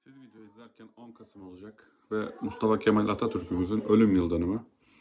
Siz video izlerken 10 Kasım olacak ve Mustafa Kemal Atatürk'ümüzün ölüm yıl dönümü.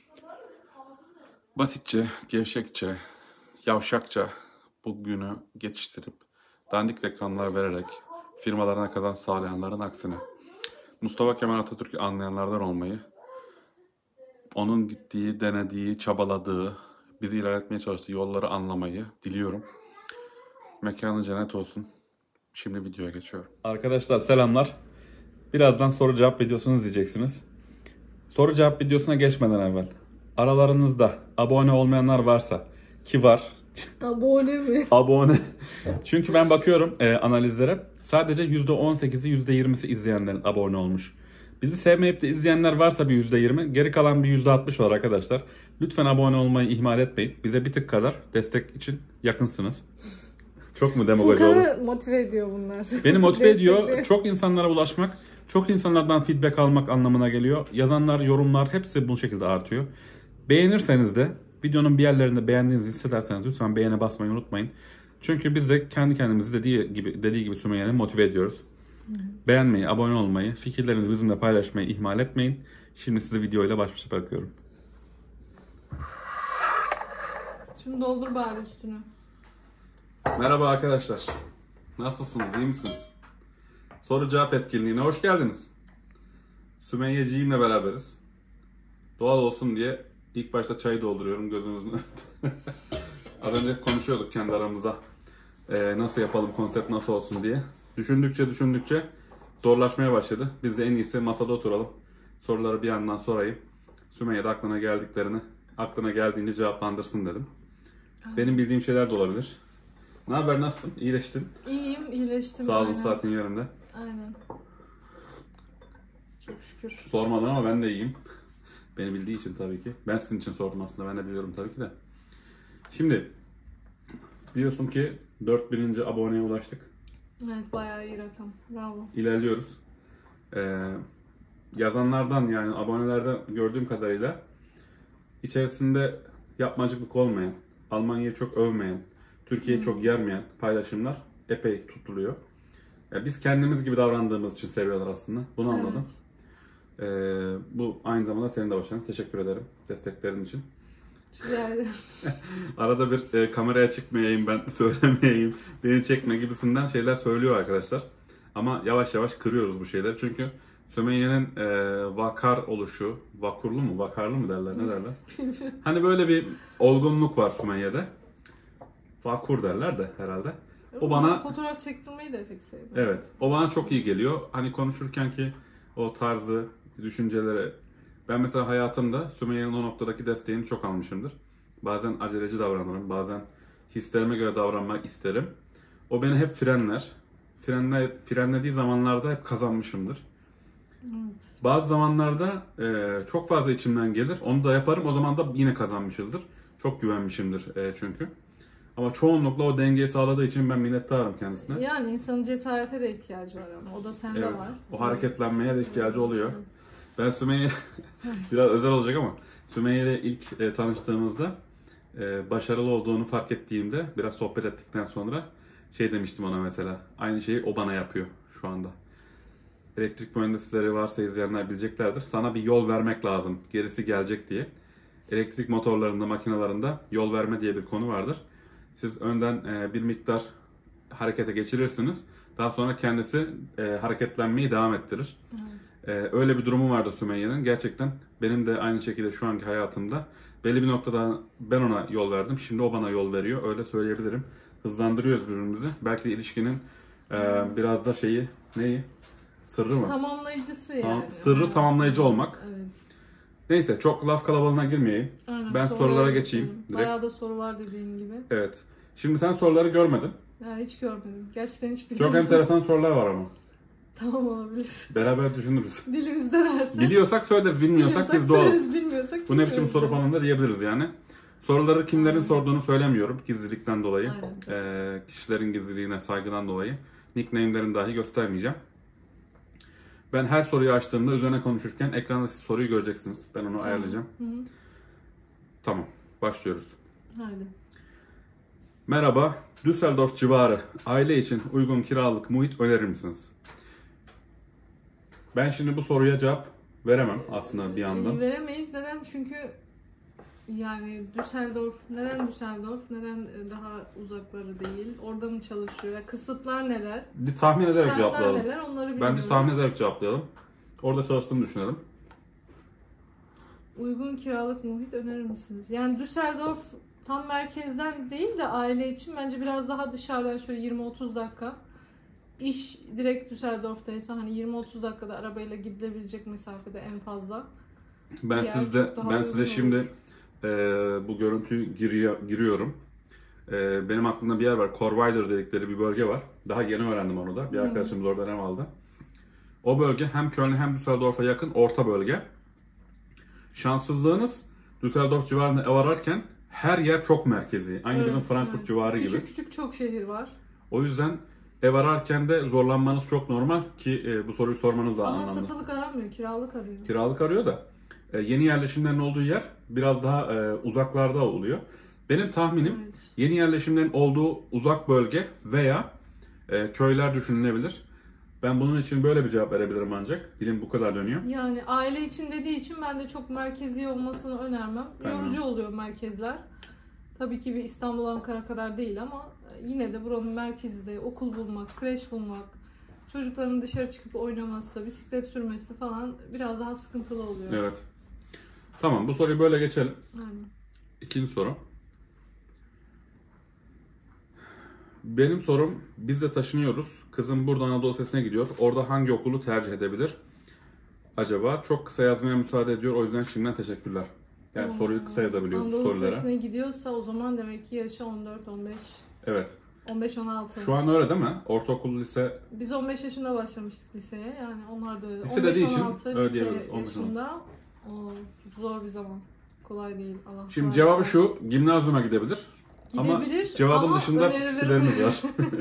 Basitçe, gevşekçe, yavşakça bu günü geçiştirip dandik reklamlar vererek firmalarına kazanç sağlayanların aksine Mustafa Kemal Atatürk'ü anlayanlardan olmayı, onun gittiği, denediği, çabaladığı, bizi ilerletmeye çalıştığı yolları anlamayı diliyorum. Mekanı cennet olsun. Şimdi videoya geçiyorum. Arkadaşlar selamlar. Birazdan soru cevap videosunu izleyeceksiniz. Soru cevap videosuna geçmeden evvel aralarınızda abone olmayanlar varsa, ki var. Abone mi? Abone. Çünkü ben bakıyorum analizlere, sadece %18'i %20'si izleyenlerin abone olmuş. Bizi sevmeyip de izleyenler varsa bir %20, geri kalan bir %60 var arkadaşlar. Lütfen abone olmayı ihmal etmeyin. Bize bir tık kadar destek için yakınsınız. Çok mu demagoji oldu? Furkan'ı motive ediyor bunlar. Beni motive ediyor. Çok insanlara ulaşmak, çok insanlardan feedback almak anlamına geliyor. Yazanlar, yorumlar hepsi bu şekilde artıyor. Beğenirseniz de, videonun bir yerlerinde beğendiğinizi hissederseniz lütfen beğene basmayı unutmayın. Çünkü biz de kendi kendimizi dediği gibi Sümeyye'nin motive ediyoruz. Beğenmeyi, abone olmayı, fikirlerinizi bizimle paylaşmayı ihmal etmeyin. Şimdi sizi videoyla baş başa bırakıyorum. Şunu doldur bari üstüne. Merhaba arkadaşlar. Nasılsınız? İyi misiniz? Soru cevap etkinliğine hoş geldiniz. Sümeyyeciğimle beraberiz. Doğal olsun diye ilk başta çayı dolduruyorum gözünüzün önünde. Az önce konuşuyorduk kendi aramızda. Nasıl yapalım, konsept nasıl olsun diye. Düşündükçe zorlaşmaya başladı. Biz de en iyisi masada oturalım. Soruları bir yandan sorayım. Sümeyye de aklına geldiğince cevaplandırsın dedim. Benim bildiğim şeyler de olabilir. Ne haber, nasılsın? İyileştin? İyiyim, iyileştim. Sağ olun, aynen. saatin yerinde. Aynen. Çok şükür. Sormadın ama ben de iyiyim. Beni bildiği için tabii ki. Ben sizin için sordum aslında. Ben de biliyorum tabii ki de. Şimdi biliyorsun ki 4000. aboneye ulaştık. Evet, bayağı iyi rakam. Bravo. İlerliyoruz. Yazanlardan, yani abonelerden gördüğüm kadarıyla içerisinde yapmacıklık olmayan, Almanya'yı çok övmeyen, Türkiye'yi çok yermeyen paylaşımlar epey tutuluyor. Biz kendimiz gibi davrandığımız için seviyorlar aslında. Bunu anladım. Bu aynı zamanda senin de başarın. Teşekkür ederim desteklerin için. Rica ederim. Arada bir kameraya çıkmayayım, ben söylemeyeyim, beni çekme gibisinden şeyler söylüyor arkadaşlar. Ama yavaş yavaş kırıyoruz bu şeyleri. Çünkü Sümeyye'nin vakar oluşu, vakarlı mı derler, ne derler? Hani böyle bir olgunluk var Sümeyye'de. Vakur derler de herhalde. O bana fotoğraf çektirmeyi de pek seviyorum. evet, o bana çok iyi geliyor. Hani konuşurken ki o tarzı, düşünceleri. Ben mesela hayatımda Sümeyye'nin o noktadaki desteğini çok almışımdır. Bazen aceleci davranırım, bazen hislerime göre davranmak isterim. O beni hep frenler. Frenlediği zamanlarda hep kazanmışımdır. Evet. Bazı zamanlarda çok fazla içimden gelir. Onu da yaparım. O zaman da yine kazanmışızdır. Çok güvenmişimdir çünkü. Ama çoğunlukla o dengeyi sağladığı için ben minnettarım kendisine. Yani insanın cesarete de ihtiyacı var ama. O da sende Evet, var. o hareketlenmeye de ihtiyacı oluyor. Ben Sümeyye, biraz özel olacak ama Sümeyye ile ilk tanıştığımızda başarılı olduğunu fark ettiğimde, biraz sohbet ettikten sonra şey demiştim ona mesela. Aynı şeyi o bana yapıyor şu anda. Elektrik mühendisleri varsa izleyenler bileceklerdir. Sana bir yol vermek lazım, gerisi gelecek diye. Elektrik motorlarında, makinalarında yol verme diye bir konu vardır. Siz önden bir miktar harekete geçirirsiniz. Daha sonra kendisi hareketlenmeyi devam ettirir. Öyle bir durumu vardı Sümeyye'nin. Gerçekten benim de aynı şekilde şu anki hayatımda belli bir noktada ben ona yol verdim. Şimdi o bana yol veriyor. Öyle söyleyebilirim. Hızlandırıyoruz birbirimizi. Belki de ilişkinin biraz da sırrı mı? Tamamlayıcısı yani. Sırrı tamamlayıcı olmak. Evet. Neyse, çok laf kalabalığına girmeyeyim. Aynen, Ben sorulara geçeyim direkt. Bayağı da soru var dediğin gibi. Evet. Şimdi sen soruları görmedin. Ya hiç görmedim. Gerçekten hiç bilmiyorum. Çok enteresan sorular var ama. Tamam, olabilir. Beraber düşünürüz. Dilimizden arsa. Biliyorsak söyleriz, bilmiyorsak biz doğalız. Bilmiyorsak Bu ne biçim soru falan da diyebiliriz yani. Soruları kimlerin sorduğunu söylemiyorum gizlilikten dolayı. Kişilerin gizliliğine saygıdan dolayı. Nickname'lerini dahi göstermeyeceğim. Ben her soruyu açtığımda üzerine konuşurken ekranda siz soruyu göreceksiniz. Ben onu ayarlayacağım. Hı. Tamam, başlıyoruz. Haydi. Merhaba, Düsseldorf civarı aile için uygun kiralık muhit önerir misiniz? Ben şimdi bu soruya cevap veremem aslında bir anda. Veremeyiz. Neden? Çünkü yani Düsseldorf, neden Düsseldorf? Neden daha uzakları değil? Orada mı çalışıyor? Kısıtlar neler? Bir tahmin ederek Şartlar cevaplayalım. neler? Onları bilmiyorum. Bence tahmin ederek cevaplayalım. Orada çalıştığını düşünelim. Uygun kiralık muhit önerir misiniz? Yani Düsseldorf tam merkezden değil de aile için bence biraz daha dışarıdan şöyle 20-30 dakika. İş direkt Düsseldorf'taysa hani 20-30 dakikada arabayla gidilebilecek mesafede en fazla. Ben Yer sizde çok daha ben uygun size olur. şimdi bu görüntüyü giriyorum. Benim aklımda bir yer var. Chorweiler dedikleri bir bölge var. Daha yeni öğrendim onu da. Bir arkadaşımız oradan ev aldı. O bölge hem Köln'e hem Düsseldorf'a yakın orta bölge. Şanssızlığınız Düsseldorf civarında ev ararken her yer çok merkezi. Aynı Evet, bizim Frankfurt evet. civarı gibi. Küçük küçük çok şehir var. O yüzden ev ararken de zorlanmanız çok normal ki bu soruyu sormanız da Ama anlamlı. satılık aramıyor, kiralık arıyor. Kiralık arıyor da yeni yerleşimlerin olduğu yer biraz daha uzaklarda oluyor. Benim tahminim Evet. yeni yerleşimlerin olduğu uzak bölge veya köyler düşünülebilir. Ben bunun için böyle bir cevap verebilirim ancak. Dilim bu kadar dönüyor. Yani aile için dediği için ben de çok merkezi olmasını önermem. Ben de. Yorucu oluyor merkezler. Tabii ki bir İstanbul, Ankara kadar değil ama yine de buranın merkezinde okul bulmak, kreş bulmak, çocukların dışarı çıkıp oynaması, bisiklet sürmesi falan biraz daha sıkıntılı oluyor. Evet. Tamam, bu soruyu böyle geçelim. Aynen. İkinci soru. Benim sorum, biz de taşınıyoruz. Kızım burada Anadolu Lisesi'ne gidiyor. Orada hangi okulu tercih edebilir? Acaba çok kısa yazmaya müsaade ediyor. O yüzden şimdiden teşekkürler. Yani soruyu kısa yazabiliyoruz Anadolu sorulara. Lisesi'ne gidiyorsa o zaman demek ki yaşı 14-15, Evet. 15-16. Şu an öyle değil mi? Ortaokul, lise. Biz 15 yaşında başlamıştık liseye. Yani onlar da öyle. Lise dediği için 15-16 öyle lise diyebiliriz, 15-16. yaşında. O zor bir zaman. Kolay değil. Allah Şimdi kolay cevabı versin. şu, gimnazyuma gidebilir. Gidebilir Ama cevabın ama dışında önerilerim- fikirlerimiz var.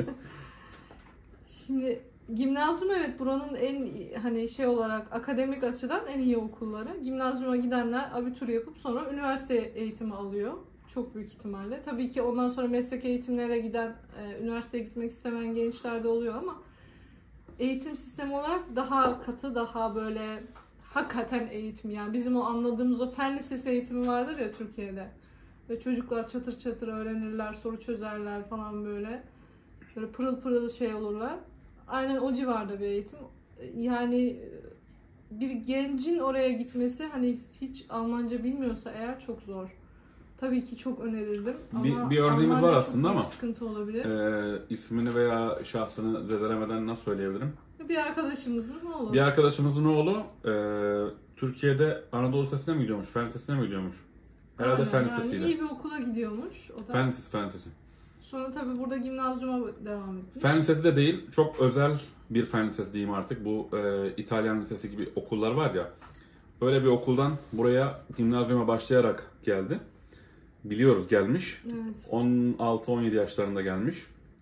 Şimdi gimnazyum evet buranın en hani şey olarak akademik açıdan en iyi okulları. Gimnazyuma gidenler abitur yapıp sonra üniversite eğitimi alıyor. Çok büyük ihtimalle. Tabii ki ondan sonra meslek eğitimlere giden, üniversiteye gitmek istemeyen gençler de oluyor ama eğitim sistemi olarak daha katı, daha böyle hakikaten eğitim yani. Bizim o anladığımız o fen lisesi eğitimi vardır ya Türkiye'de. Ve çocuklar çatır çatır öğrenirler, soru çözerler falan böyle. Böyle pırıl pırıl şey olurlar. Aynen o civarda bir eğitim. Yani bir gencin oraya gitmesi hani hiç Almanca bilmiyorsa eğer çok zor. Tabii ki çok önerirdim ama Bir örneğimiz Almanca var çok aslında büyük ama sıkıntı olabilir. ismini veya şahsını zedelemeden nasıl söyleyebilirim? Bir arkadaşımızın ne olur? Bir arkadaşımızın oğlu Türkiye'de Anadolu Lisesi'ne mi gidiyormuş, Fen Lisesi'ne mi gidiyormuş? Herhalde Aynen, Fen yani Lisesi'yle. iyi bir okula gidiyormuş o da. Fen Lisesi, Fen Lisesi. Sonra tabii burada gimnazyuma devam etmiş. Fen Lisesi de değil, çok özel bir Fen Lisesi diyeyim artık. Bu İtalyan Lisesi gibi okullar var ya. Öyle bir okuldan buraya gimnazyuma başlayarak geldi. Biliyoruz gelmiş. Evet. 16-17 yaşlarında gelmiş.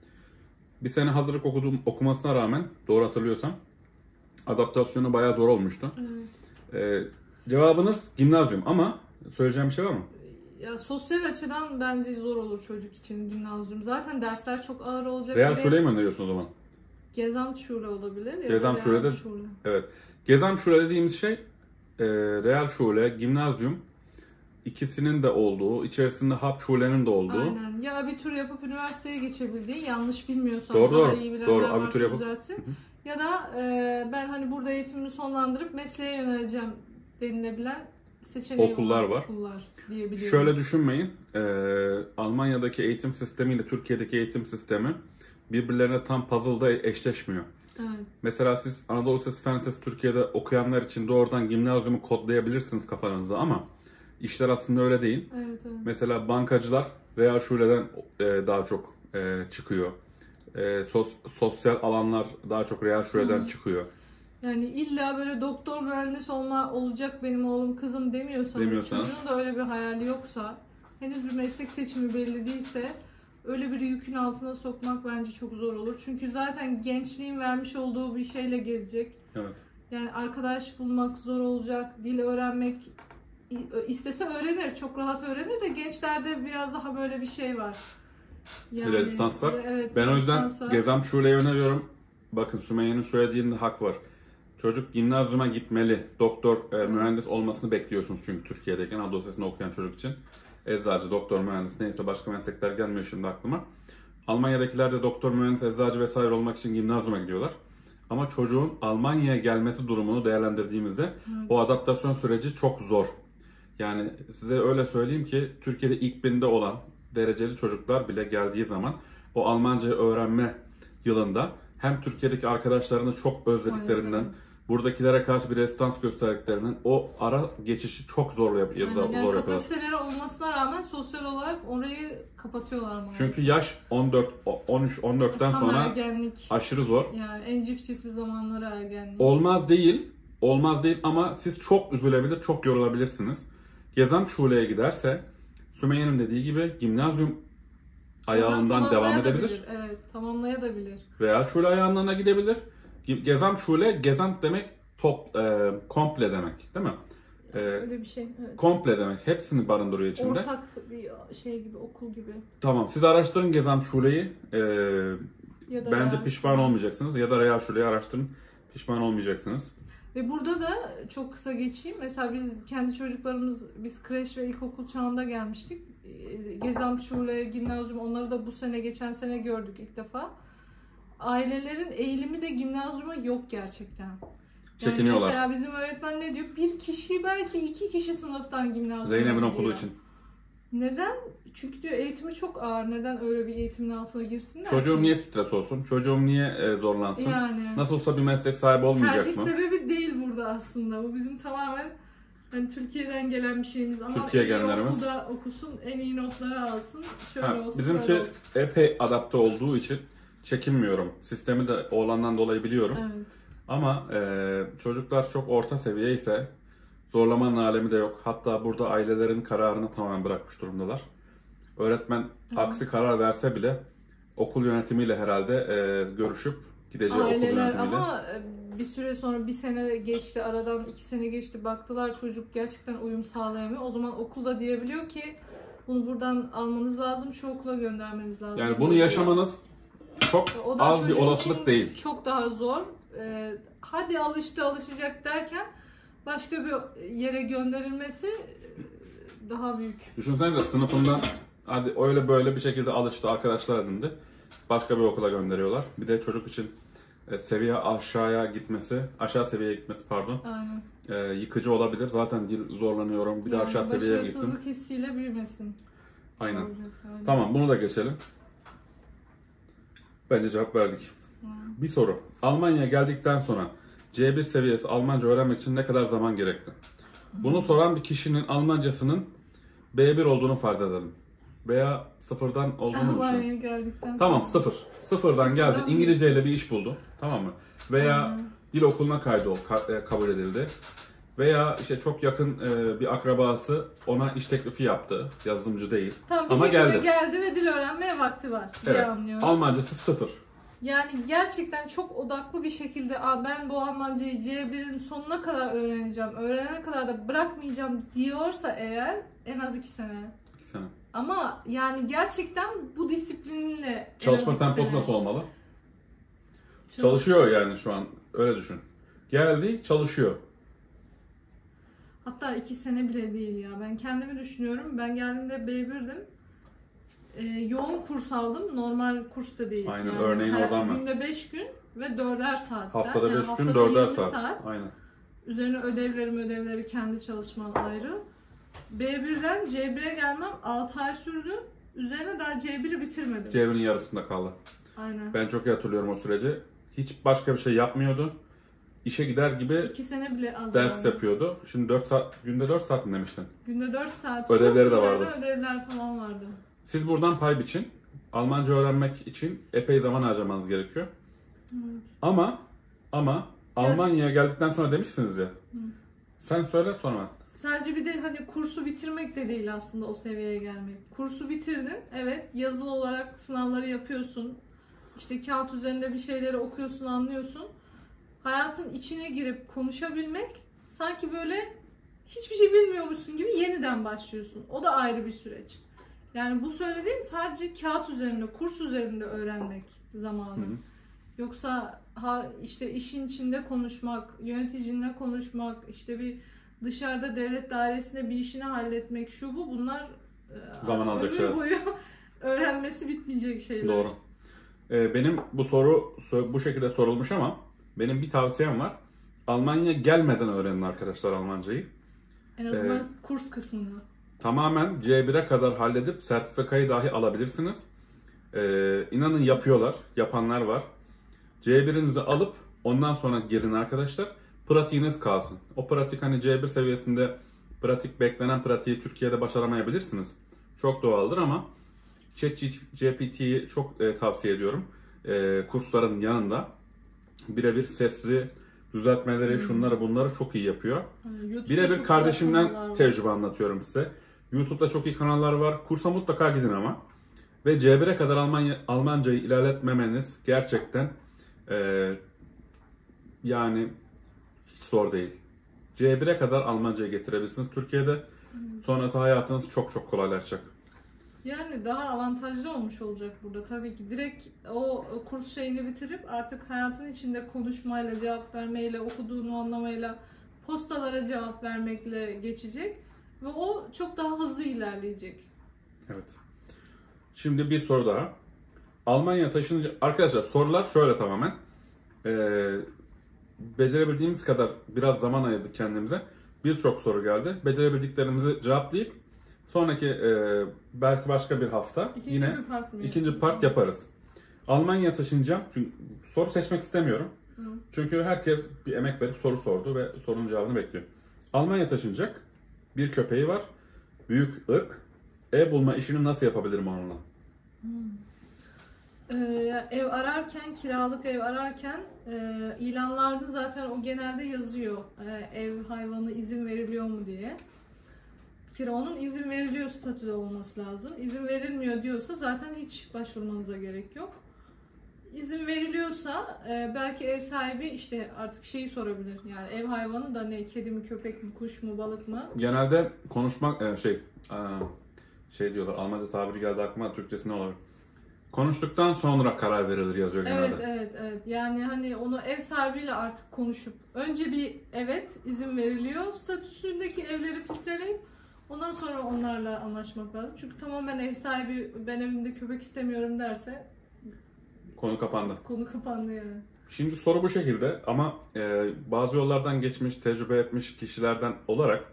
Bir sene hazırlık okumasına rağmen, doğru hatırlıyorsam, adaptasyonu bayağı zor olmuştu. Evet. Cevabınız gimnazyum ama söyleyeceğim bir şey var mı? Ya sosyal açıdan bence zor olur çocuk için gimnazyum. Zaten dersler çok ağır olacak. Real Bir de Schule'yi mi öneriyorsun o zaman? Gesamtschule olabilir. Ya da Gesamtschule de- Realschule. Evet. Gesamtschule dediğimiz şey Realschule, gimnazyum ikisinin de olduğu, içerisinde Hauptschule'nin de olduğu. Aynen. Ya abitur yapıp üniversiteye geçebildiği, yanlış bilmiyorsam Doğru, daha doğru. iyi bilenler Doğru, varsa abitur yapıp- düzelsin. Ya da ben hani burada eğitimimi sonlandırıp mesleğe yöneleceğim denilebilen seçeneği Okullar olan var. okullar diyebiliyorum. Şöyle düşünmeyin. Almanya'daki eğitim sistemiyle Türkiye'deki eğitim sistemi birbirlerine tam puzzle'da eşleşmiyor. Evet. Mesela siz Anadolu Lisesi, Fen Lisesi Türkiye'de okuyanlar için doğrudan gimnazyumu kodlayabilirsiniz kafanızda ama işler aslında öyle değil. Evet, evet. Mesela bankacılar Real Schule'den daha çok çıkıyor. Sosyal alanlar daha çok Real Schule'den çıkıyor. Yani illa böyle doktor mühendis olacak benim oğlum kızım demiyorsanız, çocuğun da öyle bir hayali yoksa, henüz bir meslek seçimi belli değilse öyle bir yükün altına sokmak bence çok zor olur. Çünkü zaten gençliğin vermiş olduğu bir şeyle gelecek. Evet. Yani arkadaş bulmak zor olacak, dil öğrenmek istese öğrenir, çok rahat öğrenir de gençlerde biraz daha böyle bir şey var. Yani, Rezistans var. Evet, Ben o yüzden rezistans var. Gesamtschule'yi öneriyorum. Bakın Sümeyye'nin söylediğinde hak var. Çocuk gimnazyuma gitmeli. Doktor, mühendis olmasını bekliyorsunuz çünkü Türkiye'deyken Anadolu Lisesi'nde okuyan çocuk için. Eczacı, doktor, mühendis neyse başka meslekler gelmiyor şimdi aklıma. Almanya'dakiler de doktor, mühendis, eczacı vesaire olmak için gimnazyuma gidiyorlar. Ama çocuğun Almanya'ya gelmesi durumunu değerlendirdiğimizde o adaptasyon süreci çok zor. Yani size öyle söyleyeyim ki Türkiye'de ilk binde olan dereceli çocuklar bile geldiği zaman o Almanca öğrenme yılında hem Türkiye'deki arkadaşlarını çok özlediklerinden, buradakilere karşı bir rezistans gösterdiklerinden o ara geçişi çok zor yapıyorlar. Kapasiteleri olmasına rağmen sosyal olarak orayı kapatıyorlar maalesef. Çünkü yaş 13-14'ten sonra ergenlik. Aşırı zor. Yani en cifcifli zamanları ergenlik. Olmaz değil ama siz çok üzülebilir, çok yorulabilirsiniz. Gesamtschuleye giderse Sümeyye'nin dediği gibi gimnazyum ayağından devam edebilir. Evet, tamamlayabilir. Realschule ayağından gidebilir. Gesamtschule, Gesamt demek komple demek, değil mi? Öyle bir şey. Evet. Komple demek. Hepsini barındırıyor içinde. Ortak bir şey gibi, okul gibi. Tamam. Siz araştırın Gesamtschule'yi. Bence pişman Schule. olmayacaksınız. Ya da Realschule'yi araştırın. Pişman olmayacaksınız. Ve burada da çok kısa geçeyim. Mesela biz kendi çocuklarımız, biz kreş ve ilkokul çağında gelmiştik. Gesamtschule, gimnazyum, onları da bu sene, geçen sene gördük ilk defa. Ailelerin eğilimi de gimnazyuma yok gerçekten. Yani Çekiniyorlar. mesela bizim öğretmen ne diyor? Bir kişi, belki 2 kişi sınıftan gimnazyuma Zeynep'in gidiyor. okulu için. Neden? Çünkü diyor eğitimi çok ağır. Neden öyle bir eğitimin altına girsinler Çocuğum ki? niye stres olsun? Çocuğum niye zorlansın? Yani. Nasıl olsa bir meslek sahibi olmayacak Tercih mı? sebebi değil burada aslında. Bu bizim tamamen hani Türkiye'den gelen bir şeyimiz. Ama Türkiye en iyi genlerimiz. okulda okusun, en iyi notları alsın. Şöyle olsun, bizimki böyle olsun. epey adapte olduğu için çekinmiyorum. Sistemi de oğlandan dolayı biliyorum. Evet. Ama çocuklar çok orta seviye ise zorlamanın alemi de yok. Hatta burada ailelerin kararını tamamen bırakmış durumdalar. Öğretmen aksi karar verse bile okul yönetimiyle herhalde görüşüp gideceği okul Aileler yönetimiyle. ama bir süre sonra, bir sene geçti, aradan 2 sene geçti, baktılar çocuk gerçekten uyum sağlayamıyor. O zaman okulda diyebiliyor ki bunu buradan almanız lazım, şu okula göndermeniz lazım. Yani bunu yaşamanız çok O da az bir çocuk olasılık için değil. çok daha zor. Hadi alışacak derken başka bir yere gönderilmesi daha büyük. Düşünsenize sınıfından hadi öyle böyle bir şekilde alıştı, arkadaşlar edindi. Başka bir okula gönderiyorlar. Bir de çocuk için seviye aşağı seviyeye gitmesi pardon. Aynen. Yıkıcı olabilir. Zaten dil zorlanıyorum. Bir de aşağı seviyeye gittim. Başarısızlık hissiyle büyümesin. Aynen. Aynen. Tamam, bunu da geçelim. Bence cevap verdik. Bir soru. Almanya'ya geldikten sonra C1 seviyesi Almanca öğrenmek için ne kadar zaman gerekti? Bunu soran bir kişinin Almancasının B1 olduğunu farz edelim. Veya sıfırdan olduğunu Almanya'ya düşünelim. geldikten Tamam, sonra. Sıfırdan geldi. Sıfırdan İngilizceyle bir iş buldu. Tamam mı? Veya dil okuluna kabul edildi. Veya işte çok yakın bir akrabası ona iş teklifi yaptı. Yazılımcı değil. Tamam, bir Ama şekilde geldi. ve dil öğrenmeye vakti var diye Evet. anlıyorum. Almancası 0. Yani gerçekten çok odaklı bir şekilde ben bu Almancayı C1'in sonuna kadar öğreneceğim, öğrenene kadar da bırakmayacağım diyorsa eğer en az 2 sene. 2 sene. Ama yani gerçekten bu disiplinle Çalışma en az 2 temposu sene. nasıl olmalı? Çalışıyor yani şu an. Öyle düşün. Geldi, çalışıyor. Hatta 2 sene bile değil ya. Ben kendimi düşünüyorum. Ben geldiğimde B1'dim. Yoğun kurs aldım. Normal kurs da değil. Aynen, yani örneğin oradan mı? Günde 5 gün ve 4'er saatten. Haftada 5 gün, haftada 4'er 20 saat. Aynen. Üzerine ödevleri kendi çalışman ayrı. B1'den C1'e gelmem 6 ay sürdü. Üzerine daha C1'i bitirmedim. C1'in yarısında kaldı. Aynen. Ben çok iyi hatırlıyorum o süreci. Hiç başka bir şey yapmıyordu. İşe gider gibi 2 sene bile az. ders yani. yapıyordu. Şimdi 4 saat, günde 4 saat mi demiştin? Günde 4 saat. Ödevleri de üzerine vardı. Ödevler falan vardı. Siz buradan pay biçin. Almanca öğrenmek için epey zaman harcamanız gerekiyor. Evet. Ama Almanya'ya geldikten sonra demişsiniz ya. Sen söyle sonra. Sadece bir de hani kursu bitirmek de değil aslında o seviyeye gelmek. Kursu bitirdin. Evet, yazılı olarak sınavları yapıyorsun. İşte kağıt üzerinde bir şeyleri okuyorsun, anlıyorsun. Hayatın içine girip konuşabilmek sanki böyle hiçbir şey bilmiyormuşsun gibi yeniden başlıyorsun. O da ayrı bir süreç. Yani bu söylediğim sadece kağıt üzerinde, kurs üzerinde öğrenmek zamanı. Yoksa işte işin içinde konuşmak, yöneticinle konuşmak, işte bir dışarıda devlet dairesinde bir işini halletmek, şu bu, bunlar zaman alacak şeyler. Ömür boyu öğrenmesi bitmeyecek şeyler. Doğru. Benim bu soru bu şekilde sorulmuş ama benim bir tavsiyem var. Almanya gelmeden öğrenin arkadaşlar Almancayı. En azından kurs kısmını. Tamamen C1'e kadar halledip sertifikayı dahi alabilirsiniz. İnanın yapıyorlar. Yapanlar var. C1'inizi alıp ondan sonra girin arkadaşlar. Pratiğiniz kalsın. O pratik hani C1 seviyesinde beklenen pratiği Türkiye'de başaramayabilirsiniz. Çok doğaldır ama ChatGPT'yi çok tavsiye ediyorum. Kursların yanında birebir sesli düzeltmeleri, şunları bunları çok iyi yapıyor. Birebir kardeşimden tecrübe anlatıyorum size. YouTube'da çok iyi kanallar var. Kursa mutlaka gidin ama. Ve C1'e kadar Almancayı ilerletmemeniz gerçekten yani hiç zor değil. C1'e kadar Almancayı getirebilirsiniz Türkiye'de. Sonrası hayatınız çok çok kolaylaşacak. Yani daha avantajlı olmuş olacak burada. Tabii ki direkt o kurs şeyini bitirip artık hayatın içinde konuşmayla, cevap vermeyle, okuduğunu anlamayla, postalara cevap vermekle geçecek. Ve o çok daha hızlı ilerleyecek. Evet. Şimdi bir soru daha. Almanya taşınınca... Arkadaşlar sorular şöyle tamamen. Becerebildiğimiz kadar biraz zaman ayırdık kendimize. Birçok soru geldi. Becerebildiklerimizi cevaplayıp sonraki belki başka bir hafta ikinci part yaparız. Almanya'ya taşınacağım. Çünkü soru seçmek istemiyorum. Hı. Çünkü herkes bir emek verip soru sordu ve sorunun cevabını bekliyor. Almanya taşınacak. Bir köpeği var. Büyük ırk. Ev bulma işini nasıl yapabilirim onunla? Ev ararken, kiralık ev ararken ilanlarda zaten o genelde yazıyor. Ev hayvanı izin veriliyor mu diye. Bir kere onun izin veriliyor statüde olması lazım. İzin verilmiyor diyorsa zaten hiç başvurmanıza gerek yok. İzin veriliyorsa belki ev sahibi işte artık şeyi sorabilir. Yani ev hayvanı da ne? Kedi mi, köpek mi, kuş mu, balık mı? Genelde konuşmak şey diyorlar. Almanca tabiri geldi aklıma. Türkçesi ne olur? Konuştuktan sonra karar verilir yazıyor genelde. Evet. Yani hani onu ev sahibiyle artık konuşup önce bir izin veriliyor statüsündeki evleri filtreleyip ondan sonra onlarla anlaşmak lazım. Çünkü tamamen ev sahibi ben evimde köpek istemiyorum derse konu kapandı. Konu kapandı yani. Şimdi soru bu şekilde ama bazı yollardan geçmiş, tecrübe etmiş kişilerden olarak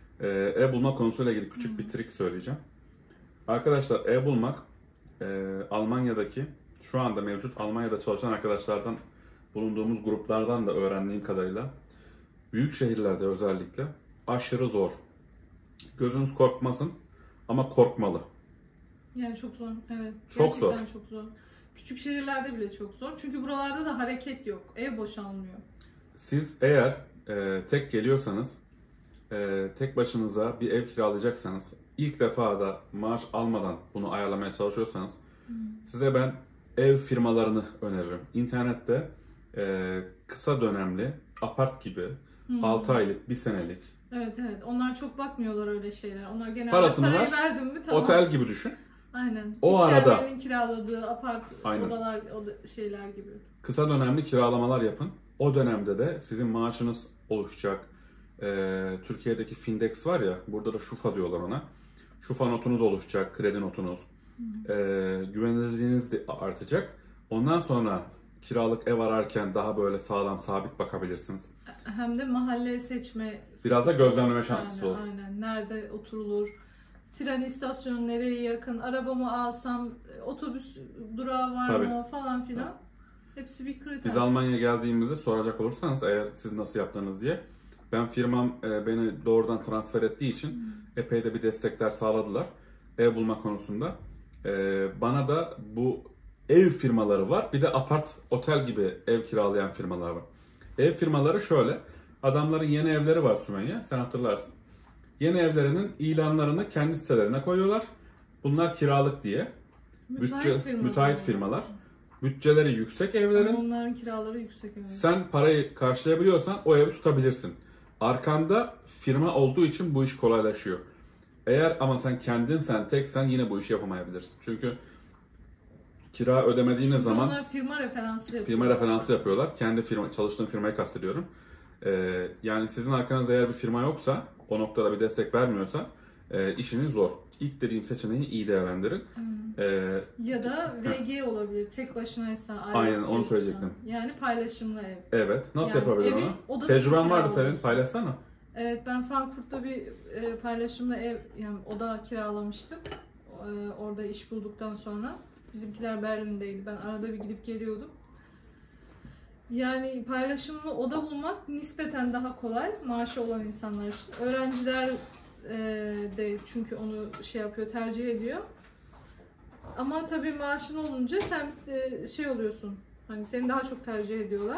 ev bulma konusuyla ilgili küçük bir trik söyleyeceğim. Arkadaşlar ev bulmak Almanya'daki şu anda mevcut Almanya'da çalışan arkadaşlardan bulunduğumuz gruplardan da öğrendiğim kadarıyla büyük şehirlerde özellikle aşırı zor. Gözünüz korkmasın ama korkmalı. Yani çok zor. Evet. Çok zor. Gerçekten çok zor. Küçük şehirlerde bile çok zor. Çünkü buralarda da hareket yok. Ev boşalmıyor. Siz eğer tek geliyorsanız, tek başınıza bir ev kiralayacaksanız, ilk defa da maaş almadan bunu ayarlamaya çalışıyorsanız, size ben ev firmalarını öneririm. İnternette kısa dönemli, apart gibi, 6 aylık, 1 senelik. Evet. Onlar çok bakmıyorlar öyle şeyler. Onlar genelde parasını parayı ver, verdim mi tamam. Otel gibi düşün. Aynen. O İş arada yerlerinin kiraladığı apart odalar, şeyler gibi. Kısa dönemli kiralamalar yapın. O dönemde de sizin maaşınız oluşacak. Türkiye'deki Findex var ya, burada da Şufa diyorlar ona. Şufa notunuz oluşacak, kredi notunuz. Güvenilirliğiniz de artacak. Ondan sonra kiralık ev ararken daha böyle sağlam, sabit bakabilirsiniz. Hem de mahalle seçme. Biraz da gözlemleme şansı olur. Aynen. Nerede oturulur? Tren istasyonu nereye yakın? Arabamı alsam otobüs durağı var mı falan filan. Tabii. Hepsi bir kriter. Biz Almanya'ya geldiğimizde soracak olursanız eğer siz nasıl yaptınız diye. Ben firmam beni doğrudan transfer ettiği için epey de bir destekler sağladılar. Ev bulma konusunda. Bana da bu ev firmaları var. Bir de apart, otel gibi ev kiralayan firmalar var. Ev firmaları şöyle. Adamların yeni evleri var Sümeyye. Sen hatırlarsın. Yeni evlerinin ilanlarını kendi sitelerine koyuyorlar. Bunlar kiralık diye. Müteahhit firmalar. Bütçeleri yüksek evlerin. Ama onların kiraları yüksek. Evet. Sen parayı karşılayabiliyorsan o evi tutabilirsin. Arkanda firma olduğu için bu iş kolaylaşıyor. Eğer ama sen teksen yine bu işi yapamayabilirsin. Çünkü Kira ödemediğiniz zaman onlar firma referansı yapıyor. firma referansı yapıyorlar. Kendi çalıştığım firmayı kastediyorum. Yani sizin arkanızda eğer bir firma yoksa, o noktada bir destek vermiyorsa işiniz zor. İlk dediğim seçeneği iyi değerlendirin. Ya da VG olabilir. Tek başınaysa. Aynen onu söyleyecektim. Yani paylaşımlı ev. Evet. Nasıl Yani yapabilir onu? Tecrüben vardı senin. Paylaşsana. Evet, ben Frankfurt'ta bir paylaşımlı ev, yani oda kiralamıştım. Orada iş bulduktan sonra. Bizimkiler Berlin'deydi. Ben arada bir gidip geliyordum. Yani paylaşımlı oda bulmak nispeten daha kolay maaşı olan insanlar için. Öğrenciler de çünkü onu tercih ediyor. Ama tabii maaşın olunca sen oluyorsun. Hani seni daha çok tercih ediyorlar.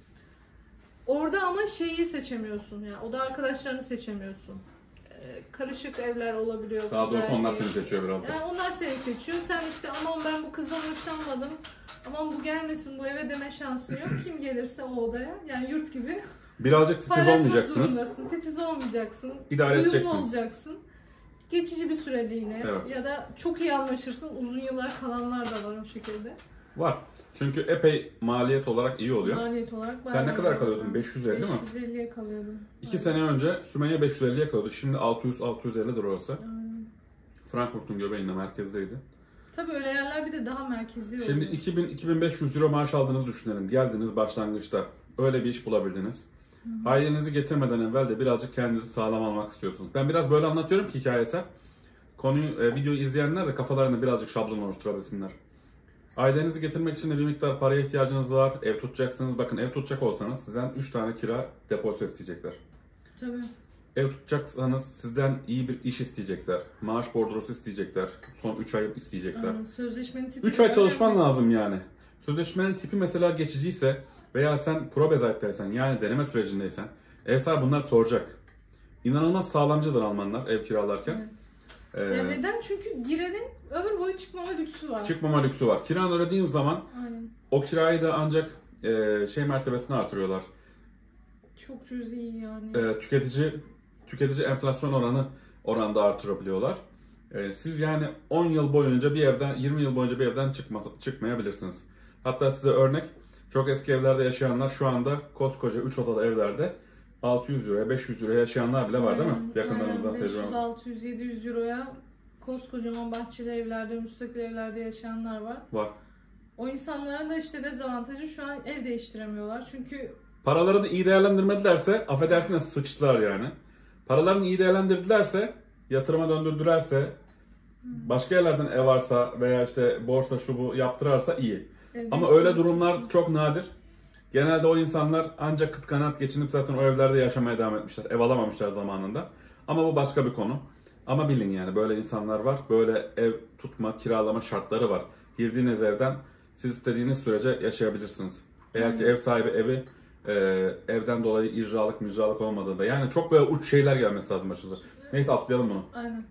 Orada ama şeyi seçemiyorsun. Yani oda arkadaşlarını seçemiyorsun. Karışık evler olabiliyor. Daha doğrusu onlar seni seçiyor biraz da. Yani onlar seni seçiyor. Sen işte aman ben bu kızdan hoşlanmadım. Aman bu gelmesin bu eve deme şansın yok. Kim gelirse o odaya. Yani yurt gibi. Birazcık titiz olmayacaksınız. Titiz olmayacaksın. İdare edeceksiniz. Uyumlu olacaksın. Geçici bir süreliğine. Evet. Ya da çok iyi anlaşırsın. Uzun yıllar kalanlar da var o şekilde. Var. Çünkü epey maliyet olarak iyi oluyor. Maliyet olarak sen ne kadar kalıyordun? 550 mi? 550'ye kalıyordum. 2 sene önce Sümeyye 550'ye kalıyordu. Şimdi 600-650'dir orası. Aynen. Frankfurt'un göbeğinde, merkezdeydi. Tabii öyle yerler bir de daha merkezi oluyor. Şimdi 2000-2500 euro maaş aldığınızı düşünelim. Geldiniz başlangıçta. Öyle bir iş bulabildiniz. Ailenizi getirmeden evvel de birazcık kendinizi sağlam almak istiyorsunuz. Ben biraz böyle anlatıyorum ki hikayesel. Konuyu, videoyu izleyenler de kafalarında birazcık şablon oluşturabilsinler. Ailenizi getirmek için de bir miktar paraya ihtiyacınız var. Ev tutacaksınız. Bakın ev tutacak olsanız sizden 3 tane kira depozito isteyecekler. Tabii. Ev tutacaksanız sizden iyi bir iş isteyecekler. Maaş bordrosu isteyecekler. Son 3 ay isteyecekler. Sözleşmenin tipi 3 ay çalışman lazım yani. Sözleşmenin tipi mesela geçiciyse veya sen probezayttaysan yani deneme sürecindeysen ev sahibi bunlar soracak. İnanılmaz sağlamcıdır Almanlar ev kiralarken. Evet. Ya neden? Çünkü girenin ömür boyu çıkmama lüksü var. Çıkmama lüksü var. Kiranı ödediğin zaman Aynen. o kirayı da ancak mertebesine artırıyorlar. Çok cüzi yani. Tüketici enflasyon oranda artırabiliyorlar. Siz yani 10 yıl boyunca bir evden, 20 yıl boyunca bir evden çıkmayabilirsiniz. Hatta size örnek, çok eski evlerde yaşayanlar şu anda koskoca 3 odalı evlerde 600 euroya, 500 euroya yaşayanlar bile var değil mi? Yakınlarımızdan tecrübemiz. 600-700 euroya koskocaman bahçeli evlerde, müstakil evlerde yaşayanlar var. Var. O insanların da işte dezavantajı şu an ev değiştiremiyorlar. Çünkü paralarını iyi değerlendirmedilerse, affedersiniz sıçtılar yani. Paralarını iyi değerlendirdilerse, yatırıma döndürdülerse, başka yerlerden ev varsa veya işte borsa şu bu yaptırarsa iyi. Ama öyle durumlar çok nadir. Genelde o insanlar ancak kıt kanaat geçinip zaten o evlerde yaşamaya devam etmişler. Ev alamamışlar zamanında. Ama bu başka bir konu. Ama bilin yani böyle insanlar var. Böyle ev tutma, kiralama şartları var. Girdiğiniz evden siz istediğiniz sürece yaşayabilirsiniz. Eğer ki ev sahibi evi evden dolayı icralık olmadığında. Yani çok böyle uç şeyler gelmesi lazım başınıza. Neyse atlayalım bunu. Aynen.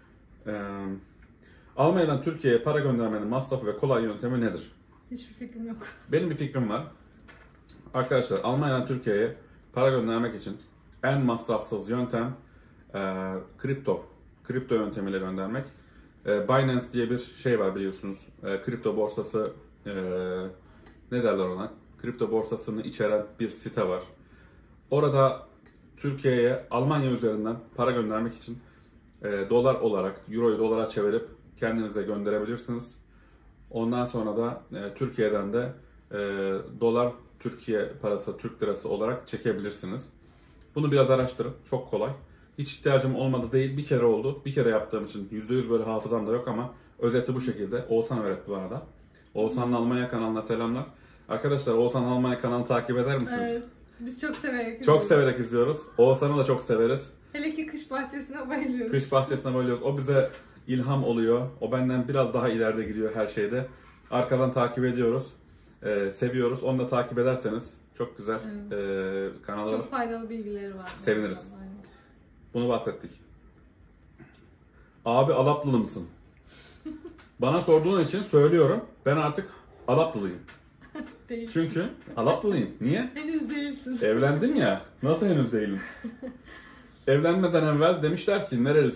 Almanya'dan Türkiye'ye para göndermenin masrafı ve kolay yöntemi nedir? Hiçbir fikrim yok. Benim bir fikrim var. Arkadaşlar Almanya'dan Türkiye'ye para göndermek için en masrafsız yöntem kripto yöntemiyle göndermek. Binance diye bir şey var biliyorsunuz. Kripto borsası ne derler ona? Kripto borsasını içeren bir site var. Orada Türkiye'ye Almanya üzerinden para göndermek için dolar olarak euroyu dolara çevirip kendinize gönderebilirsiniz. Ondan sonra da Türkiye'den de dolar Türkiye parası, Türk lirası olarak çekebilirsiniz. Bunu biraz araştırın. Çok kolay. Hiç ihtiyacım olmadı değil. Bir kere oldu. Bir kere yaptığım için %100 böyle hafızam da yok ama özeti bu şekilde. Oğuzhan öğretti bana da. Oğuzhan'ın Almanya kanalına selamlar. Arkadaşlar Oğuzhan'ın Almanya kanalını takip eder misiniz? Evet. Biz çok severek izliyoruz. Çok severek izliyoruz. Oğuzhan'ı da çok severiz. Hele ki kış bahçesine bayılıyoruz. Kış bahçesine bayılıyoruz. O bize ilham oluyor. O benden biraz daha ileride gidiyor her şeyde. Arkadan takip ediyoruz. Seviyoruz. Onu da takip ederseniz çok güzel kanallar. Çok faydalı bilgileri var. Seviniriz. Bunu bahsettik. Abi Alaplılı mısın? Bana sorduğun için söylüyorum. Ben artık Alaplılıyım. Değilsin. Çünkü Alaplılıyım. Niye? Henüz değilsin. Evlendim ya. Nasıl henüz değilim? Evlenmeden evvel demişler ki nerelisin?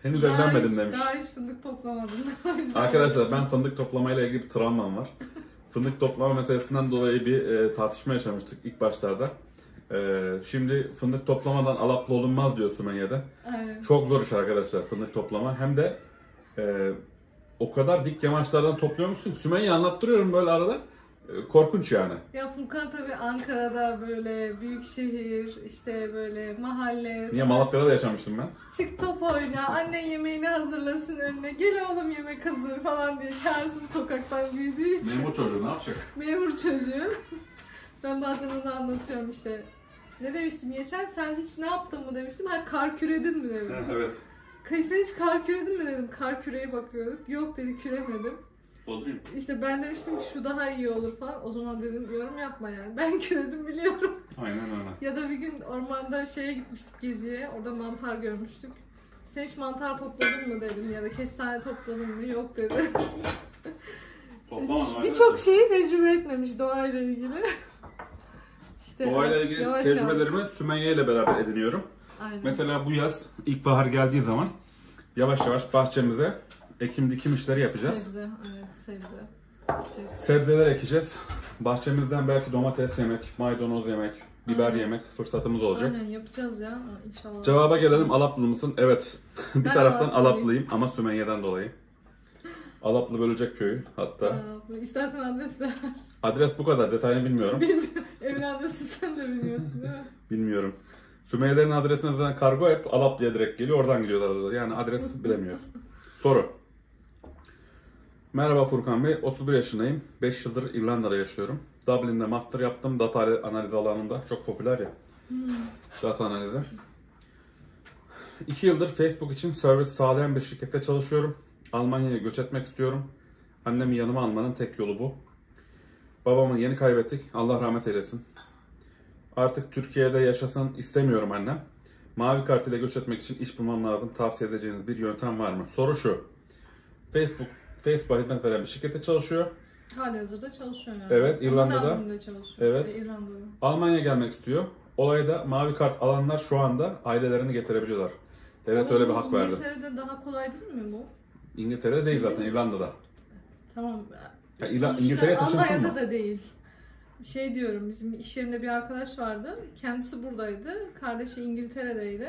Henüz evlenmedin demiş. Daha hiç fındık toplamadım. Arkadaşlar ben fındık toplamayla ilgili bir travmam var. Fındık toplama meselesinden dolayı bir tartışma yaşamıştık ilk başlarda. Şimdi fındık toplamadan Alaplı olunmaz diyor Sümeyye'de. Aynen. Çok zor iş arkadaşlar fındık toplama. Hem de o kadar dik yamaçlardan topluyor musun? Sümeyye'yi anlattırıyorum böyle arada. Korkunç yani. Ya Furkan tabii Ankara'da böyle büyük şehir, işte böyle mahalle. Niye Malatya'da da yaşamıştım ben. Çık top oyna, annen yemeğini hazırlasın önüne, gel oğlum yemek hazır falan diye çağırsın sokaktan büyüdüğü için. Memur çocuğu ne yapacak? Memur çocuğu. Ben bazen onu anlatıyorum işte. Ne demiştim geçen, sen hiç ne yaptın mı demiştim. Ha kar küredin mi dedim. Evet. Sen hiç kar küredin mi dedim. Kar küreye bakıyorum. Yok dedi, küremedim. Doldurayım. İşte ben demiştim ki şu daha iyi olur falan. O zaman dedim yorum yapma yani. Ben küredim biliyorum. Aynen öyle. Ya da bir gün ormanda şeye gitmiştik geziye. Orada mantar görmüştük. Sen hiç mantar topladın mı dedim ya da kestane topladın mı? Yok dedi. Toplamadım Birçok şeyi tecrübe etmemiş doğayla ilgili. İşte Doğayla ilgili yavaş tecrübelerimi yavaş. Sümeyye ile beraber ediniyorum. Aynen. Mesela bu yaz ilkbahar geldiği zaman yavaş yavaş bahçemize ekim dikim işleri yapacağız. Sebze, evet sebze. Ekeceğiz. Sebzeler ekeceğiz. Bahçemizden belki domates yemek, maydanoz yemek, biber Aynen. yemek fırsatımız olacak. Aynen yapacağız ya inşallah. Cevaba gelelim, Alaplı mısın? Evet. Bir Ben taraftan Alaplıyım. Alaplıyım ama Sümeyye'den dolayı. Alaplı Bölecek Köyü hatta. İstersen adres de. Adres bu kadar, detayını bilmiyorum. Bilmiyorum. Evin adresi sen de bilmiyorsun değil mi? Bilmiyorum. Sümeyye'lerin adresine zaten kargo hep Alaplı'ya direkt geliyor, oradan gidiyorlar. Yani adres bilemiyoruz. Soru. Merhaba Furkan Bey, 31 yaşındayım. 5 yıldır İrlanda'da yaşıyorum. Dublin'de master yaptım, data analizi alanında. Çok popüler ya. Data analizi. 2 yıldır Facebook için servis sağlayan bir şirkette çalışıyorum. Almanya'ya göç etmek istiyorum. Annemi yanıma almanın tek yolu bu. Babamı yeni kaybettik. Allah rahmet eylesin. Artık Türkiye'de yaşasın istemiyorum annem. Mavi kart ile göç etmek için iş bulmam lazım. Tavsiye edeceğiniz bir yöntem var mı? Soru şu. Facebook'a hizmet veren bir şirkette çalışıyor. Halihazırda çalışıyor yani. Evet, İrlanda'da. Ama Dublin'de çalışıyor. Evet. İrlanda'da. Almanya'ya gelmek istiyor. Olayda mavi kart alanlar şu anda ailelerini getirebiliyorlar. Devlet Ama öyle bir bu hak verdi. İngiltere'de daha kolay değil mi bu? İngiltere'de değil zaten, Bizim- İrlanda'da. Tamam. Ya Sonuçta İngiltere'ye taşınsın Almanya'da mı? da değil. Şey diyorum, bizim iş yerinde bir arkadaş vardı. Kendisi buradaydı. Kardeşi İngiltere'deydi.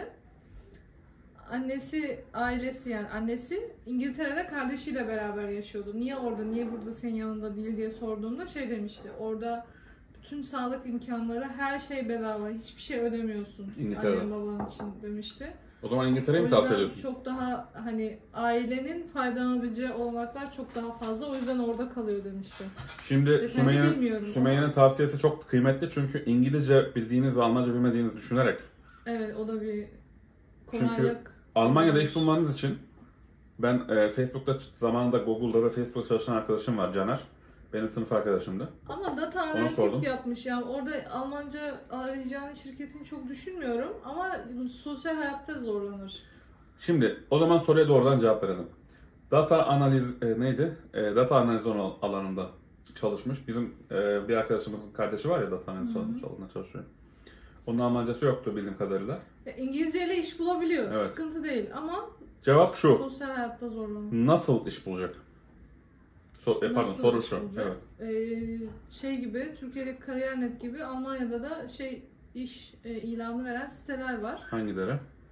Annesi, ailesi yani annesi İngiltere'de kardeşiyle beraber yaşıyordu. Niye orada, niye burada senin yanında değil diye sorduğumda şey demişti. Orada bütün sağlık imkanları, her şey bedava. Hiçbir şey ödemiyorsun. İngiltere'de. Annen baban için demişti. O zaman İngiltere'yi O mi tavsiye yüzden ediyorsun? çok daha hani ailenin faydalanabileceği olanaklar çok daha fazla. O yüzden orada kalıyor demişti. Şimdi Detayını bilmiyorum Sümeyye'nin tavsiyesi çok kıymetli çünkü İngilizce bildiğiniz ve Almanca bilmediğinizi düşünerek. Evet, o da bir Çünkü kolaylık. Almanya'da iş bulmanız için ben Facebook'ta zamanında Google'da ve Facebook'ta çalışan arkadaşım var, Caner. Benim sınıf arkadaşımdı. Ama data sordum. analitik yapmış yani orada Almanca arayacağını şirketini çok düşünmüyorum ama sosyal hayatta zorlanır. Şimdi o zaman soruya doğrudan cevap verelim. Data analiz neydi? Data analiz alanında çalışmış. Bizim bir arkadaşımızın kardeşi var ya, data analiz alanında çalışıyor. Onun Almancası yoktu bildiğim kadarıyla. İngilizceyle iş bulabiliyor. Evet. Sıkıntı değil ama Cevap şu. sosyal hayatta zorlanır. Nasıl iş bulacak? Pardon, Nasıl soru iş şu. bulacak? Evet. Şey gibi, Türkiye'deki Kariyer.net gibi Almanya'da da iş ilanı veren siteler var. Hangileri?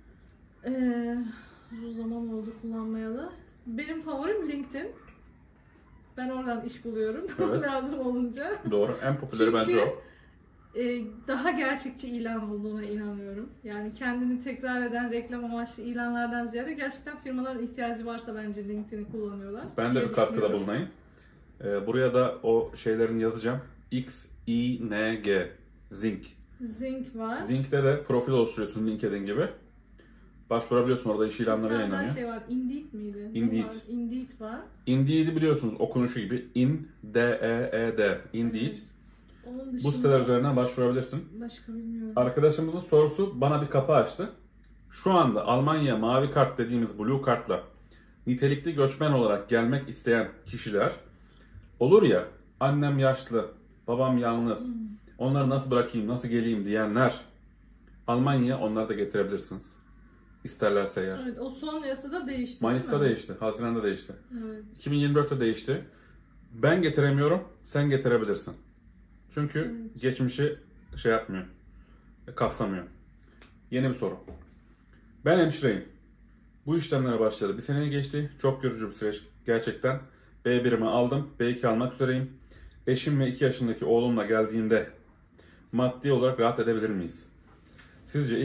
Uzun zaman oldu kullanmayalı. Benim favorim LinkedIn. Ben oradan iş buluyorum Evet. lazım olunca. Doğru. En popüleri bence o. Daha gerçekçi ilan olduğuna inanıyorum. Yani kendini tekrar eden reklam amaçlı ilanlardan ziyade gerçekten firmaların ihtiyacı varsa bence LinkedIn'i kullanıyorlar. Ben de diye bir katkıda düşünüyorum. bulunayım. Buraya da o şeylerini yazacağım. X-I-N-G. Zinc. Zinc var. Zinc'te de profil oluşturuyorsun LinkedIn gibi. Başvurabiliyorsun, orada iş Bir ilanları tane daha yayınlanıyor. şey var. Indeed miydi? Ne Indeed. var? Indeed var. Indeed'i biliyorsunuz, okunuşu gibi. D-E-E-D. Indeed. Evet. Onun Bu dışında siteler üzerinden başvurabilirsin. başka bilmiyorum. Arkadaşımızın sorusu bana bir kapı açtı. Şu anda Almanya mavi kart dediğimiz blue kartla nitelikli göçmen olarak gelmek isteyen kişiler olur ya, annem yaşlı, babam yalnız, onları nasıl bırakayım, nasıl geleyim diyenler, Almanya'ya onları da getirebilirsiniz. isterlerse eğer. Evet, o son yasa da değişti. Mayıs'ta değişti, Haziran'da değişti. Evet. 2024'te değişti. Ben getiremiyorum, sen getirebilirsin. Çünkü geçmişi şey yapmıyor, kapsamıyor. Yeni bir soru. Ben hemşireyim. Bu işlemlere başladı. Bir seneye geçti. Çok yorucu bir süreç. Gerçekten B1'imi aldım. B2 almak üzereyim. Eşim ve 2 yaşındaki oğlumla geldiğinde maddi olarak rahat edebilir miyiz? Sizce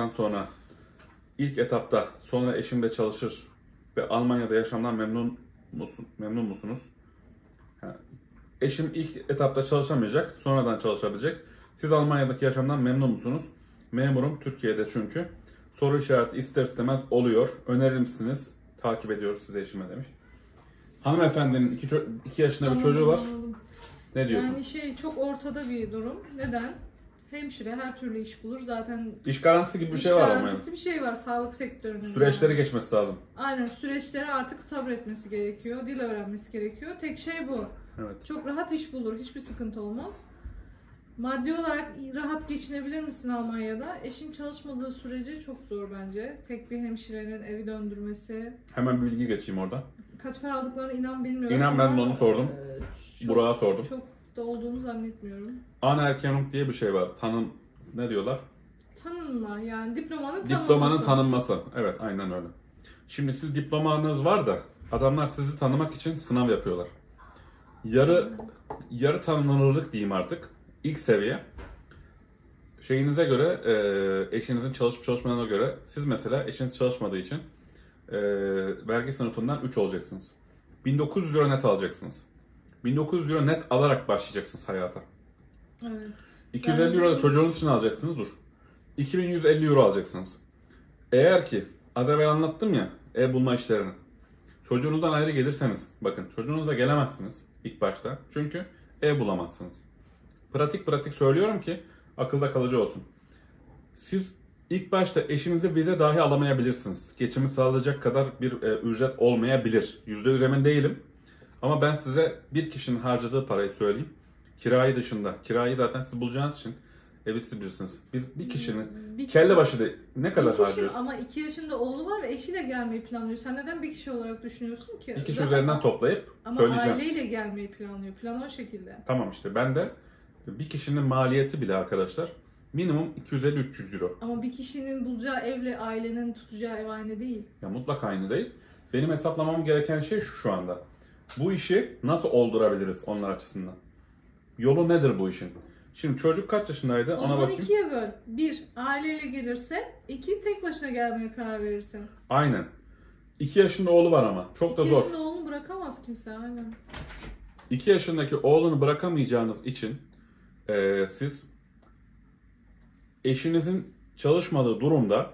ilk etapta sonra eşim de çalışır ve Almanya'da yaşamdan memnun musunuz? Yani eşim ilk etapta çalışamayacak, sonradan çalışabilecek. Siz Almanya'daki yaşamdan memnun musunuz? Memurum Türkiye'de çünkü. Soru işareti ister istemez oluyor. Önerir misiniz? Takip ediyoruz size eşime demiş. Hanımefendinin 2 yaşında bir çocuğu var. Anladım. Ne diyorsun? Yani çok ortada bir durum. Neden? Hemşire her türlü iş bulur. Zaten İş garantisi gibi bir iş şey var ama. garantisi bir şey var sağlık sektörünün. Süreçleri yani. geçmesi lazım. Aynen, süreçleri artık sabretmesi gerekiyor. Dil öğrenmesi gerekiyor. Tek şey bu. Evet. Çok rahat iş bulur. Hiçbir sıkıntı olmaz. Maddi olarak rahat geçinebilir misin Almanya'da? Eşin çalışmadığı sürece çok zor bence. Tek bir hemşirenin evi döndürmesi. Hemen bir bilgi geçeyim orada. Kaç para aldıklarını inan bilmiyorum. İnan ben de onu sordum. Burak'a sordum. Çok da olduğunu zannetmiyorum. Anerkennung diye bir şey var. Ne diyorlar? Tanınma, yani diplomanın tanınması. Diplomanın tanınması. Evet, aynen öyle. Şimdi siz diplomanız var da adamlar sizi tanımak için sınav yapıyorlar. Yarı tanınırlık diyeyim artık. İlk seviye. Şeyinize göre, eşinizin çalışıp çalışmadığına göre, siz mesela eşiniz çalışmadığı için vergi sınıfından 3 olacaksınız. 1900 euro net alacaksınız. 1900 euro net alarak başlayacaksınız hayata. Evet. 250 euro da çocuğunuz için alacaksınız, dur. 2150 euro alacaksınız. Eğer ki, az evvel anlattım ya, ev bulma işlerini. Çocuğunuzdan ayrı gelirseniz, bakın çocuğunuzla gelemezsiniz ilk başta. Çünkü ev bulamazsınız. Pratik söylüyorum ki akılda kalıcı olsun. Siz ilk başta eşinize vize dahi alamayabilirsiniz. Geçimi sağlayacak kadar bir ücret olmayabilir. %100 emin değilim. Ama ben size bir kişinin harcadığı parayı söyleyeyim. Kirayı dışında. Kirayı zaten siz bulacağınız için evi siz bilirsiniz. Biz bir kişinin kelle başı da ne kadar harcıyoruz? Ama 2 yaşında oğlu var ve eşiyle gelmeyi planlıyor. Sen neden bir kişi olarak düşünüyorsun ki? Bir kişi üzerinden toplayıp ama söyleyeceğim. Ama aileyle gelmeyi planlıyor. Plan o şekilde. Tamam işte ben de bir kişinin maliyeti bile arkadaşlar minimum 250-300 euro. Ama bir kişinin bulacağı evle ailenin tutacağı ev aynı değil. Ya mutlaka aynı değil. Benim hesaplamam gereken şey şu anda. Bu işi nasıl oldurabiliriz onlar açısından? Yolu nedir bu işin? Şimdi çocuk kaç yaşındaydı? O ona zaman bakayım. 2'ye böl. 1 aileyle gelirse, 2 tek başına gelmeye karar verirsin. Aynen. 2 yaşında oğlu var ama. Çok da 2 zor. 2 yaşında oğlunu bırakamaz kimse. Aynen. 2 yaşındaki oğlunu bırakamayacağınız için siz eşinizin çalışmadığı durumda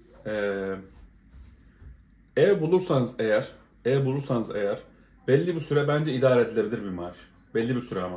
ev bulursanız eğer belli bir süre bence idare edilebilir bir maaş. Belli bir süre ama.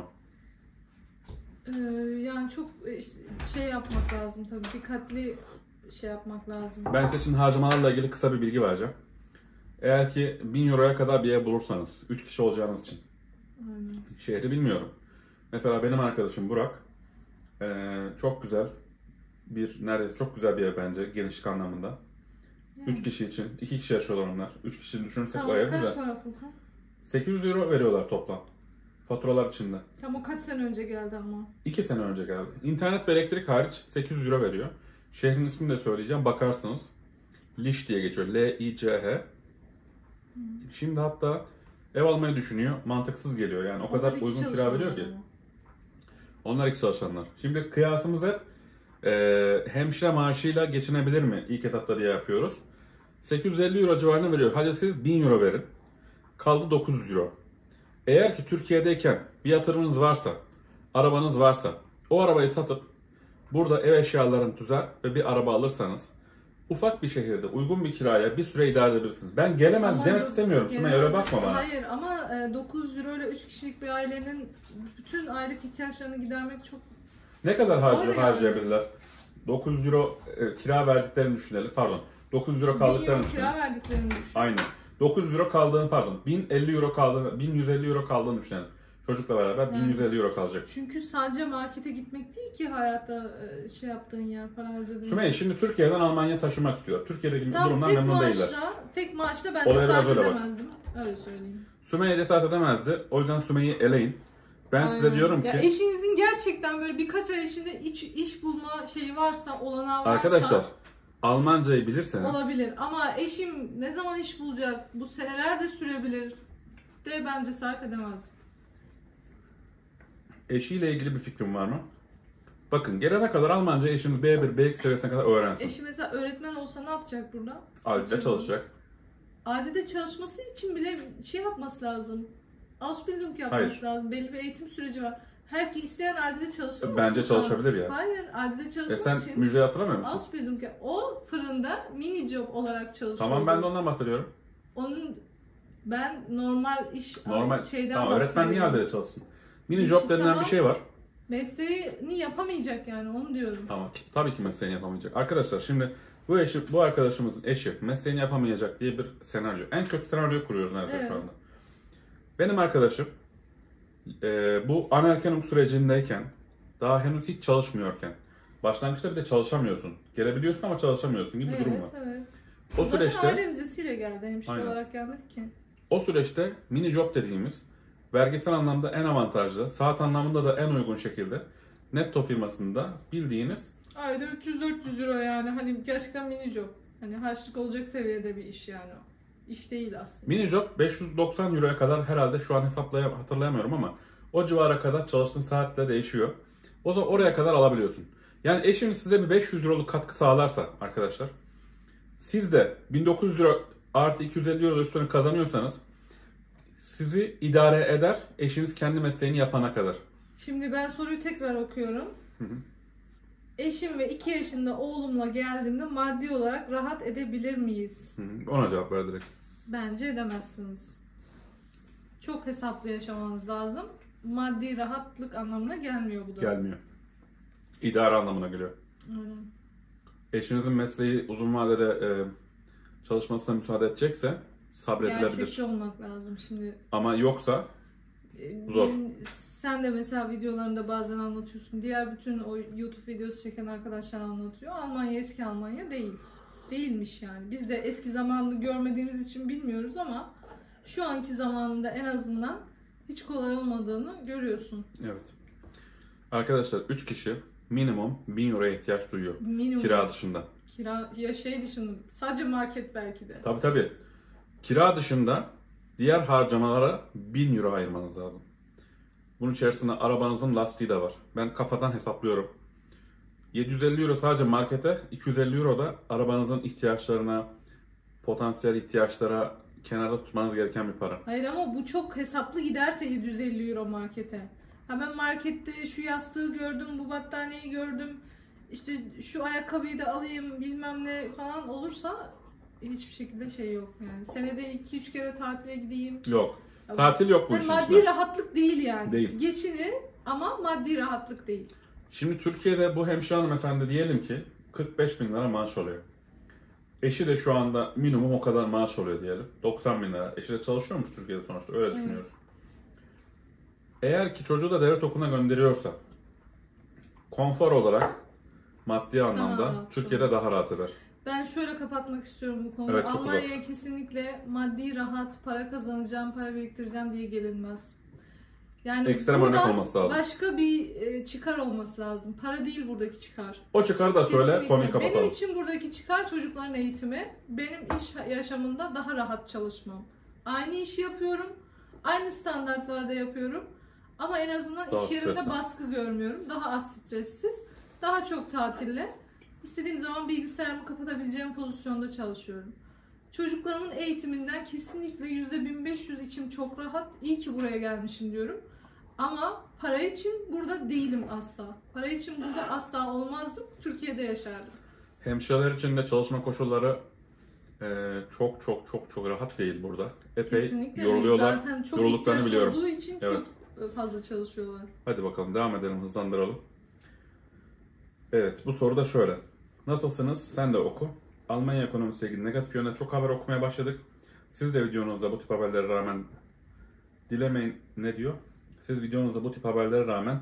Yani çok şey yapmak lazım tabii. Dikkatli şey yapmak lazım. Ben size şimdi harcamalarla ilgili kısa bir bilgi vereceğim. Eğer ki 1000 euroya kadar bir ev bulursanız 3 kişi olacağınız için. Aynen. Şehri bilmiyorum. Mesela benim arkadaşım Burak çok güzel neredeyse çok güzel bir ev bence genişlik anlamında. 3 kişi için. 2 kişi yaşıyorlar onlar. 3 kişi düşünürsek Tamam, o ev kaç güzel. para Furkan? 800 euro veriyorlar toplam. Faturalar içinde. Tamam, o kaç sene önce geldi ama? 2 sene önce geldi. İnternet ve elektrik hariç 800 euro veriyor. Şehrin ismini de söyleyeceğim. Bakarsınız. Liş diye geçiyor. L-I-C-H. Şimdi hatta ev almayı düşünüyor. Mantıksız geliyor yani. O kadar uygun kira veriyor ki. Onlar ilk çalışanlar. Şimdi kıyasımız hep hemşire maaşıyla geçinebilir mi ilk etapta diye yapıyoruz. 850 euro civarına veriyor. Hadi siz 1000 euro verin. Kaldı 900 euro. Eğer ki Türkiye'deyken bir yatırımınız varsa, arabanız varsa, o arabayı satıp burada ev eşyalarını düzer ve bir araba alırsanız ufak bir şehirde uygun bir kiraya bir süre idare edebilirsiniz. Ben gelemez demek istemiyorum. Şuna öyle bakma bana. Hayır ama 900 euro ile 3 kişilik bir ailenin bütün aylık ihtiyaçlarını gidermek çok... Ne kadar yani. harcayabilirler? 900 euro kira verdiklerini düşünelim. Pardon. 900 euro kaldıklarını 1000 euro kira verdiklerini düşünelim. Aynen. 900 euro kaldığını 1150 euro kaldığını düşünelim. Çocukla beraber 1150 euro kalacak. Çünkü sadece markete gitmek değil ki hayatta şey yaptığın yer, para harcadığın Sümeyye şimdi Türkiye'den Almanya'ya taşımak istiyor. Türkiye'deki tam durumdan tek memnun değiller. Tek maaşla ben Olaya biraz cesaret öyle bak. edemezdim. Öyle söyleyeyim. Sümeyye cesaret edemezdi. O yüzden Sümeyye'yi eleyin. Ben size Aynen. diyorum Ya ki... eşinizin gerçekten böyle birkaç ay içinde iş bulma şeyi varsa, olanağı varsa... Arkadaşlar Almancayı bilirseniz... Olabilir ama eşim ne zaman iş bulacak, bu seneler de sürebilir de ben cesaret edemezdim. Eşiyle ilgili bir fikrim var mı? Bakın gelene kadar Almanca eşiniz B1, B2 seviyesine kadar öğrensin. Eşi mesela öğretmen olsa ne yapacak burada? Ailede çalışacak. Adide çalışması için bile şey yapması lazım. Ausbildung yapması lazım. Belli bir eğitim süreci var. Herkes isteyen adide çalışır mı? Bence çalışabilir ya. Hayır, adide çalışmak Sen için müjdeyi hatırlamıyor musun? Ausbildung o fırında mini job olarak çalışıyor. Tamam ben de ondan bahsediyorum. Onun ben normal iş şeyden tamam, öğretmen niye adede çalışsın? Mini job denilen tamam. bir şey var. Mesleğini yapamayacak yani onu diyorum. Tamam. Tabii ki mesleğini yapamayacak. Arkadaşlar şimdi bu arkadaşımızın eşi mesleğini yapamayacak diye bir senaryo. En kötü senaryoyu kuruyoruz neredeyse Evet. şu anda. Benim arkadaşım bu anaerkenum sürecindeyken daha henüz hiç çalışmıyorken başlangıçta bir de çalışamıyorsun. Gelebiliyorsun ama çalışamıyorsun gibi bir durum var. Evet. O Zaten süreçte aile vizesiyle geldi. Hemşire Aynen. olarak gelmedi ki. o süreçte mini job dediğimiz vergisel anlamda en avantajlı, saat anlamında da en uygun şekilde Netto firmasında bildiğiniz Ayda 300-400 euro yani hani gerçekten mini job. Hani harçlık olacak seviyede bir iş yani o. İş değil aslında. mini job 590 euroya kadar herhalde şu an hatırlayamıyorum ama o civara kadar çalıştığın saatle değişiyor. O zaman oraya kadar alabiliyorsun. Yani eşiniz size bir 500 euroluk katkı sağlarsa arkadaşlar siz de 1900 euro artı 250 euro üstüne kazanıyorsanız sizi idare eder eşiniz kendi mesleğini yapana kadar. Şimdi ben soruyu tekrar okuyorum. Eşim ve 2 yaşında oğlumla geldiğimde maddi olarak rahat edebilir miyiz? Ona cevap ver direkt. Bence edemezsiniz. Çok hesaplı yaşamanız lazım. Maddi rahatlık anlamına gelmiyor bu da. Gelmiyor. İdare anlamına geliyor. Aynen. Eşinizin mesleği uzun vadede çalışmasına müsaade edecekse sabredilebilir. Gerçekçi olmak lazım şimdi. Ama yoksa zor. Sen de mesela videolarında bazen anlatıyorsun. Diğer bütün o YouTube videosu çeken arkadaşlar anlatıyor. Almanya eski Almanya değil. Değilmiş yani. Biz de eski zamanını görmediğimiz için bilmiyoruz ama şu anki zamanında en azından hiç kolay olmadığını görüyorsun. Evet. Arkadaşlar 3 kişi minimum 1000 euroya ihtiyaç duyuyor. Minimum. Kira dışında. Kira ya şey dışında sadece market belki de. Tabii. Kira dışında diğer harcamalara 1000 euro ayırmanız lazım. Bunun içerisinde arabanızın lastiği de var. Ben kafadan hesaplıyorum. 750 euro sadece markete, 250 euro da arabanızın ihtiyaçlarına, potansiyel ihtiyaçlara kenarda tutmanız gereken bir para. Hayır ama bu çok hesaplı giderse 750 euro markete. Hemen markette şu yastığı gördüm, bu battaniyeyi gördüm, işte şu ayakkabıyı da alayım bilmem ne falan olursa hiçbir şekilde şey yok yani. Senede 2-3 kere tatile gideyim. Yok. Tatil yok bu Yani işin maddi içinde. rahatlık değil yani. Değil. Geçinir ama maddi rahatlık değil. Şimdi Türkiye'de bu hemşire hanımefendi diyelim ki 45 bin lira maaş alıyor. Eşi de şu anda minimum o kadar maaş alıyor diyelim. 90 bin lira. Eşi de çalışıyormuş Türkiye'de sonuçta. Öyle düşünüyoruz. Eğer ki çocuğu da devlet okuluna gönderiyorsa konfor olarak maddi anlamda rahat, Türkiye'de daha rahat eder. Ben şöyle kapatmak istiyorum bu konuyu. Evet, çok Almanya'ya kesinlikle maddi rahat, para kazanacağım, para biriktireceğim diye gelinmez. Yani Ekstrem örnek buradan olması lazım. başka bir çıkar olması lazım. Para değil buradaki çıkar. O çıkarı da şöyle Kesinlikle. konuyu kapatalım. Benim için buradaki çıkar çocukların eğitimi, benim iş yaşamında daha rahat çalışmam. Aynı işi yapıyorum, aynı standartlarda yapıyorum ama en azından Daha iş yerinde stresli. baskı görmüyorum. Daha az stressiz, daha çok tatille. İstediğim zaman bilgisayarımı kapatabileceğim pozisyonda çalışıyorum. Çocuklarımın eğitiminden kesinlikle %1500 içim çok rahat. İyi ki buraya gelmişim diyorum. Ama para için burada değilim asla. Para için burada asla olmazdım. Türkiye'de yaşardım. Hemşireler için de çalışma koşulları çok rahat değil burada. Epey Kesinlikle. yoruluyorlar. Zaten çok Yorulduklarını ihtiyaç biliyorum. olduğu için Evet. çok fazla çalışıyorlar. Hadi bakalım devam edelim, hızlandıralım. Evet, bu soru da şöyle. Nasılsınız? Sen de oku. Almanya ekonomisiyle ilgili negatif yönde çok haber okumaya başladık. Siz de videonuzda bu tip haberlere rağmen dilemeyin, ne diyor? Siz videonuzda bu tip haberlere rağmen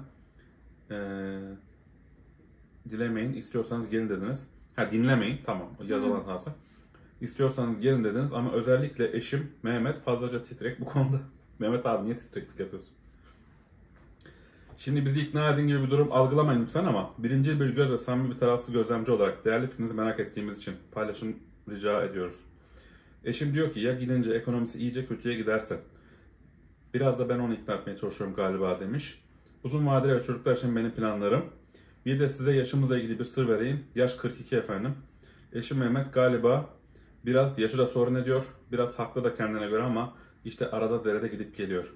dilemeyin, istiyorsanız gelin dediniz. Dinlemeyin, tamam, yazılan hatası. İstiyorsanız gelin dediniz ama özellikle eşim Mehmet fazlaca titrek bu konuda. Mehmet abi niye titreklik yapıyorsun? Şimdi bizi ikna edin gibi bir durum algılamayın lütfen ama birinci bir göz ve samimi bir tarafsız gözlemci olarak değerli fikrinizi merak ettiğimiz için paylaşım rica ediyoruz. Eşim diyor ki ya gidince ekonomisi iyice kötüye giderse biraz da ben onu ikna etmeye çalışıyorum galiba demiş. Uzun vadeli ve çocuklar için benim planlarım. Bir de size yaşımızla ilgili bir sır vereyim. Yaş 42 efendim. Eşim Mehmet galiba biraz yaşı da sorun ediyor. Biraz haklı da kendine göre ama işte arada derede gidip geliyor.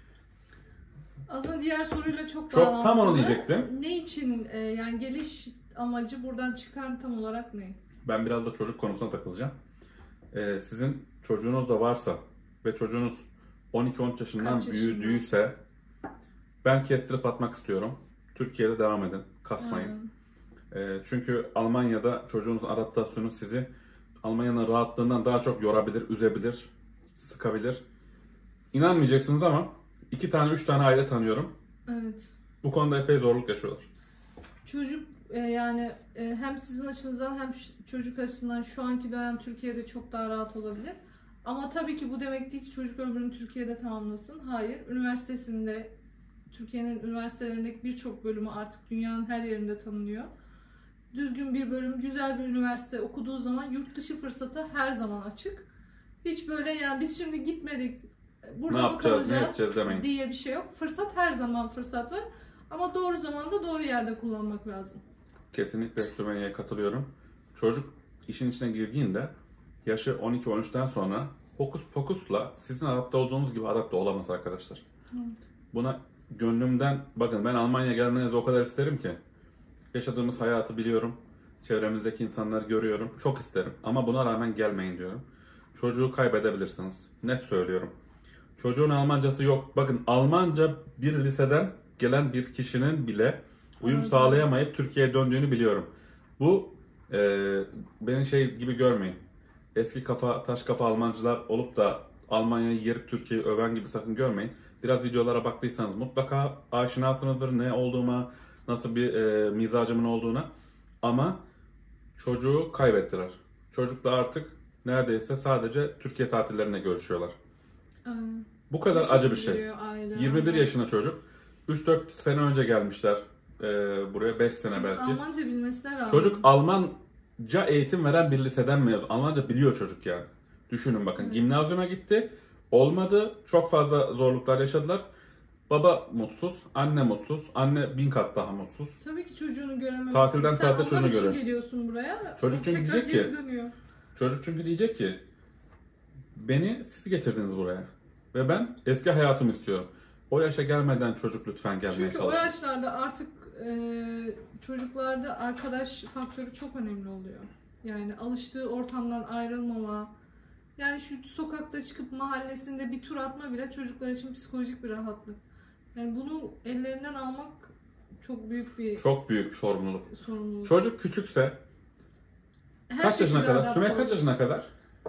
Aslında diğer soruyla çok bağlantılı. Tam onu diyecektim. Ne için yani geliş amacı buradan çıkan tam olarak ne? Ben biraz da çocuk konusuna takılacağım. Sizin çocuğunuz da varsa ve çocuğunuz 12-13 yaşından büyüdüyse ben kestirip atmak istiyorum. Türkiye'de devam edin. Kasmayın. Çünkü Almanya'da çocuğunuzun adaptasyonu sizi Almanya'nın rahatlığından daha çok yorabilir, üzebilir, sıkabilir. İnanmayacaksınız ama 2 tane 3 tane aile tanıyorum. Evet. Bu konuda epey zorluk yaşıyorlar. Çocuk yani hem sizin açınızdan hem çocuk açısından şu anki dönem Türkiye'de çok daha rahat olabilir. Ama tabii ki bu demek değil ki çocuk ömrünü Türkiye'de tamamlasın. Hayır. Üniversitesinde, Türkiye'nin üniversitelerindeki birçok bölümü artık dünyanın her yerinde tanınıyor. Düzgün bir bölüm, güzel bir üniversite okuduğu zaman yurt dışı fırsatı her zaman açık. Hiç böyle yani biz şimdi gitmedik, burada mı kalacağız diye bir şey yok. Fırsat her zaman fırsat var. Ama doğru zamanda doğru yerde kullanmak lazım. Kesinlikle Sümeyye'ye katılıyorum. Çocuk işin içine girdiğinde yaşı 12-13'ten sonra hokus pokusla sizin adapte olduğunuz gibi adapte olamaz arkadaşlar. Buna gönlümden bakın ben Almanya'ya gelmenizi o kadar isterim ki. Yaşadığımız hayatı biliyorum. Çevremizdeki insanları görüyorum. Çok isterim ama buna rağmen gelmeyin diyorum. Çocuğu kaybedebilirsiniz. Net söylüyorum. Çocuğun Almancası yok. Bakın Almanca bir liseden gelen bir kişinin bile uyum sağlayamayıp Türkiye'ye döndüğünü biliyorum. Bu beni şey gibi görmeyin. Eski kafa, taş kafa Almancılar olup da Almanya'yı yerip Türkiye'yi öven gibi sakın görmeyin. Biraz videolara baktıysanız mutlaka aşinasınızdır ne olduğuma, nasıl bir mizacımın olduğuna. Ama çocuğu kaybettiler. Çocukla artık neredeyse sadece Türkiye tatillerine görüşüyorlar. Bu kadar acı bir şey. 21 yaşında çocuk. 3-4 sene önce gelmişler buraya, 5 sene belki. Almanca bilmesine rağmen. Çocuk Almanca eğitim veren bir liseden mezun. Almanca biliyor çocuk yani. Düşünün bakın. Evet. Gimnazyuma gitti. Olmadı. Çok fazla zorluklar yaşadılar. Baba mutsuz, anne mutsuz, anne 1000 kat daha mutsuz. Tabii ki çocuğunu göremez. Tatilden tatile çocuğunu görüyor. Sen onun için geliyorsun buraya. Çocuk çünkü diyecek ki, diyecek ki, beni siz getirdiniz buraya ve ben eski hayatımı istiyorum. O yaşa gelmeden çocuk lütfen gelmeye çalışın. Çünkü o yaşlarda artık çocuklarda arkadaş faktörü çok önemli oluyor. Yani alıştığı ortamdan ayrılmama, yani şu sokakta çıkıp mahallesinde bir tur atma bile çocuklar için psikolojik bir rahatlık. Yani bunu ellerinden almak çok büyük sorumluluk. Çocuk küçükse kaç yaşına kadar? Sümeyye kaç yaşına kadar?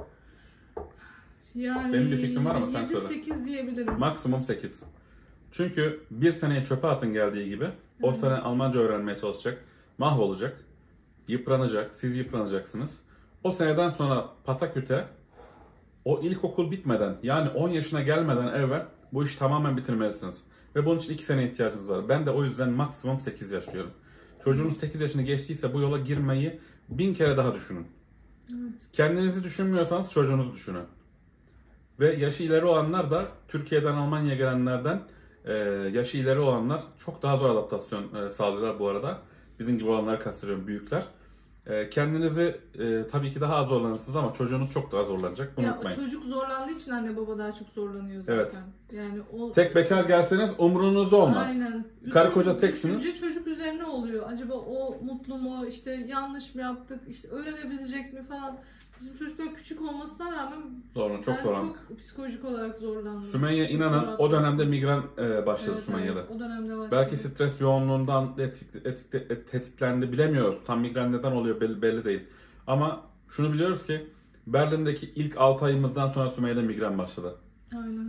Yani benim bir fikrim var ama sen söyle. 7-8 diyebilirim. Maksimum 8. Çünkü bir seneyi çöpe atın geldiği gibi o sene Almanca öğrenmeye çalışacak, mahvolacak, yıpranacak, siz yıpranacaksınız. O seneden sonra pataküte o ilkokul bitmeden yani 10 yaşına gelmeden evvel bu işi tamamen bitirmelisiniz. Ve bunun için 2 sene ihtiyacınız var. Ben de o yüzden maksimum 8 yaş diyorum. Çocuğunuz 8 yaşını geçtiyse bu yola girmeyi 1000 kere daha düşünün. Evet. Kendinizi düşünmüyorsanız çocuğunuzu düşünün. Ve yaşı ileri olanlar da Türkiye'den Almanya'ya gelenlerden yaşı ileri olanlar çok daha zor adaptasyon sağlıyorlar bu arada. Bizim gibi olanları kastediyorum, büyükler. Kendinizi tabii ki daha az zorlanırsınız ama çocuğunuz çok daha zorlanacak. Bunu unutmayın. Çocuk zorlandığı için anne baba daha çok zorlanıyor zaten. Evet. Yani tek bekar gelseniz umrunuzda olmaz. Aynen. Karı koca teksiniz. Düşünce çocuk üzerine oluyor. Acaba o mutlu mu? İşte yanlış mı yaptık? İşte öğrenebilecek mi falan. Bizim çocuklar küçük olmasına rağmen çok zorlandık. Çok psikolojik olarak zorlandım. Sümeyye inanın o dönemde migren başladı Sümeyye'de. Evet, o dönemde başladı. Belki stres yoğunluğundan tetiklendi, bilemiyoruz. Tam migren neden oluyor belli değil. Ama şunu biliyoruz ki Berlin'deki ilk 6 ayımızdan sonra Sümeyye'de migren başladı. Aynen.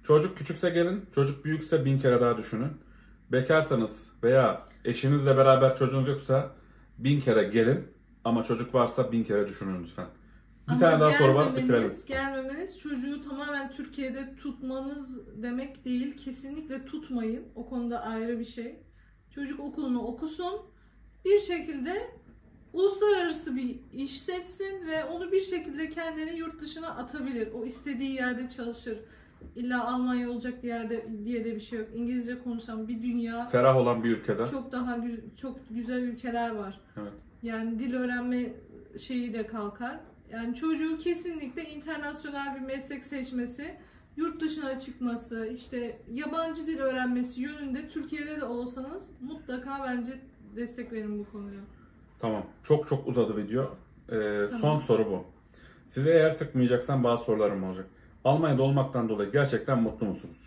Çocuk küçükse gelin, çocuk büyükse 1000 kere daha düşünün. Bekarsanız veya eşinizle beraber çocuğunuz yoksa 1000 kere gelin ama çocuk varsa 1000 kere düşünün lütfen. Bir tane daha soru var, bitirelim. Gelmemeniz çocuğu tamamen Türkiye'de tutmanız demek değil. Kesinlikle tutmayın. O konuda ayrı bir şey. Çocuk okulunu okusun. Bir şekilde uluslararası bir iş seçsin ve onu bir şekilde kendini yurt dışına atabilir. O istediği yerde çalışır. İlla Almanya olacak diye de bir şey yok. İngilizce konuşan bir dünya, ferah olan bir ülkede. Çok güzel ülkeler var. Evet. Yani dil öğrenme şeyi de kalkar. Yani çocuğu kesinlikle internasyonel bir meslek seçmesi, yurt dışına çıkması, işte yabancı dil öğrenmesi yönünde Türkiye'de de olsanız mutlaka bence destek verin bu konuya. Tamam. Çok çok uzadı video. Tamam. Son soru bu. Size eğer sıkmayacaksam bazı sorularım olacak. Almanya'da olmaktan dolayı gerçekten mutlu musunuz?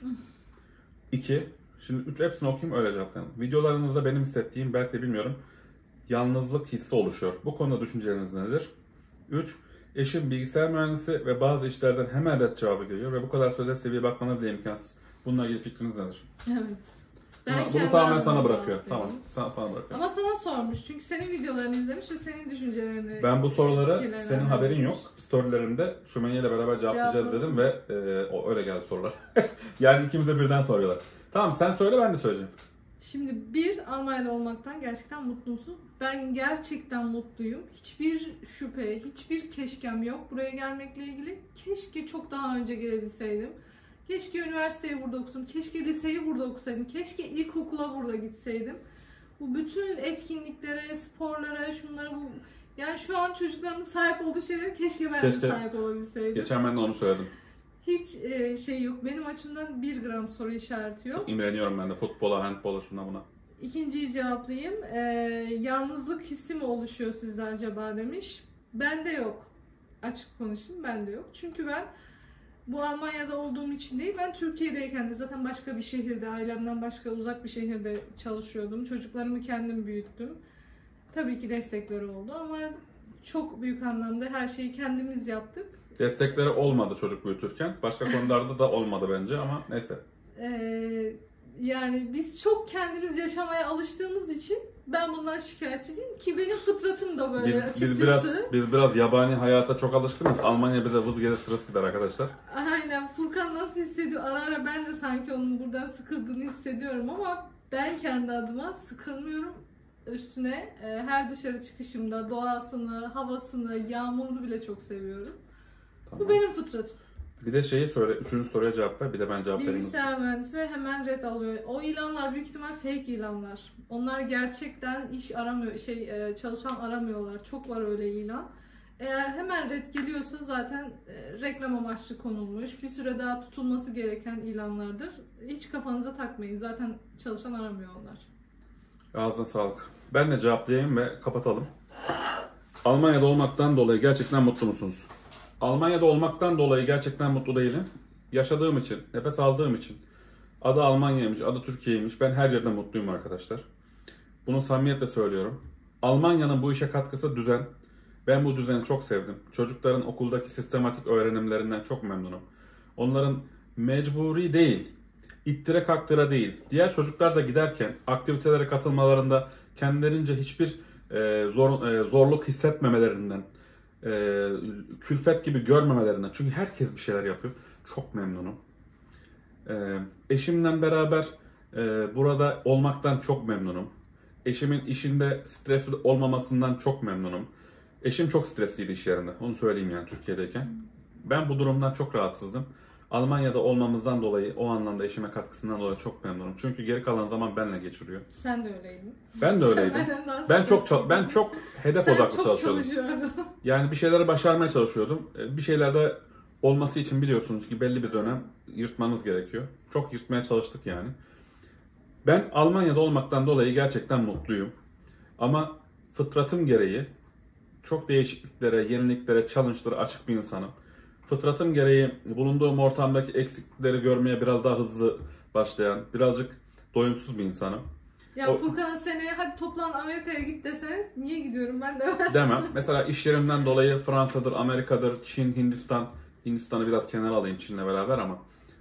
2. Şimdi 3 hepsini okuyayım öyle cevaplayalım. Videolarınızda benim hissettiğim, belki de bilmiyorum, yalnızlık hissi oluşuyor. Bu konuda düşünceleriniz nedir? 3. Eşim bilgisayar mühendisi ve bazı işlerden hemen red cevabı geliyor ve bu kadar sürede seviye bakmanı bile imkansız. Bununla ilgili fikriniz nedir? Evet. Bunu tamamen sana bırakıyor. Tamam. Sana bırakıyor. Ama sana sormuş. Çünkü senin videolarını izlemiş ve senin düşüncelerini... Ben bu soruları senin haberin yok. Storylerimde Sümeyye ile beraber cevaplayacağız dedim ve o öyle geldi sorular. Yani ikimiz de birden soruyorlar. Tamam sen söyle ben de söyleyeceğim. Şimdi Almanya'da olmaktan gerçekten mutlu musun? Ben gerçekten mutluyum. Hiçbir şüphe, hiçbir keşkem yok buraya gelmekle ilgili. Keşke çok daha önce gelebilseydim. Keşke üniversiteyi burada okusaydım. Keşke liseyi burada okusaydım. Keşke ilkokula burada gitseydim. Bu bütün etkinliklere, sporlara, şunlara bu... Yani şu an çocuklarımın sahip olduğu şeylere keşke ben de sahip olabilseydim. Geçen ben de onu söyledim. Hiç şey yok. Benim açımdan 1 gram soru işareti yok. Çok imreniyorum ben de futbola, handbola, şuna buna. İkinciyi cevaplayayım. Yalnızlık hissi mi oluşuyor sizde acaba demiş. Bende yok. Açık konuşayım, bende yok. Çünkü ben bu Almanya'da olduğum için değil, ben Türkiye'deyken de zaten başka bir şehirde, ailemden başka uzak bir şehirde çalışıyordum. Çocuklarımı kendim büyüttüm. Tabii ki destekleri oldu ama çok büyük anlamda her şeyi kendimiz yaptık. Destekleri olmadı çocuk büyütürken. Başka konularda da olmadı bence ama neyse. Yani biz çok kendimiz yaşamaya alıştığımız için ben bundan şikayetçi değilim ki benim fıtratım da böyle açıkçası. Biz biraz yabani hayata çok alışkınız. Almanya bize vız gelir tırıs gider arkadaşlar. Aynen. Furkan nasıl hissediyor? Ara ara ben de sanki onun buradan sıkıldığını hissediyorum ama ben kendi adıma sıkılmıyorum. Üstüne her dışarı çıkışımda doğasını, havasını, yağmurunu bile çok seviyorum. Tamam. Bu benim fıtratım. Bir de şeyi söyle, 3. soruya cevap ver, bir de ben cevap vereyim. Bilgisayar mühendisi ve hemen red alıyor. O ilanlar büyük ihtimal fake ilanlar. Onlar gerçekten iş aramıyor, çalışan aramıyorlar. Çok var öyle ilan. Eğer hemen red geliyorsa zaten reklam amaçlı konulmuş, bir süre daha tutulması gereken ilanlardır. Hiç kafanıza takmayın. Zaten çalışan aramıyor onlar. Ağzına sağlık. Ben de cevaplayayım ve kapatalım. Almanya'da olmaktan dolayı gerçekten mutlu musunuz? Almanya'da olmaktan dolayı gerçekten mutlu değilim. Yaşadığım için, nefes aldığım için. Adı Almanya'ymış, adı Türkiye'ymiş. Ben her yerde mutluyum arkadaşlar. Bunu samimiyetle söylüyorum. Almanya'nın bu işe katkısı düzen. Ben bu düzeni çok sevdim. Çocukların okuldaki sistematik öğrenimlerinden çok memnunum. Onların mecburi değil, ittire kaktıra değil. Diğer çocuklar da giderken aktivitelere katılmalarında kendilerince hiçbir zorluk hissetmemelerinden, külfet gibi görmemelerinden. Çünkü herkes bir şeyler yapıyor. Çok memnunum. Eşimle beraber burada olmaktan çok memnunum. Eşimin işinde stresli olmamasından çok memnunum. Eşim çok stresliydi iş yerinde. Onu söyleyeyim yani Türkiye'deyken. Ben bu durumdan çok rahatsızdım. Almanya'da olmamızdan dolayı o anlamda eşime katkısından dolayı çok memnunum. Çünkü geri kalan zaman benle geçiriyor. Sen de öyleydin. Ben de öyleydim. Ben çok hedef odaklı çalışıyordum. Yani bir şeyleri başarmaya çalışıyordum. Bir şeylerde olması için biliyorsunuz ki belli bir dönem yırtmanız gerekiyor. Çok yırtmaya çalıştık yani. Ben Almanya'da olmaktan dolayı gerçekten mutluyum. Ama fıtratım gereği çok değişikliklere, yeniliklere, challenge'lara açık bir insanım. Fıtratım gereği bulunduğum ortamdaki eksiklikleri görmeye biraz daha hızlı başlayan, birazcık doyumsuz bir insanım. Ya Furkan'a seneye hadi toplan Amerika'ya git deseniz niye gidiyorum ben demezsin. Demem. Mesela iş yerimden dolayı Fransa'dır, Amerika'dır, Çin, Hindistan. Hindistan'ı biraz kenara alayım Çin'le beraber ama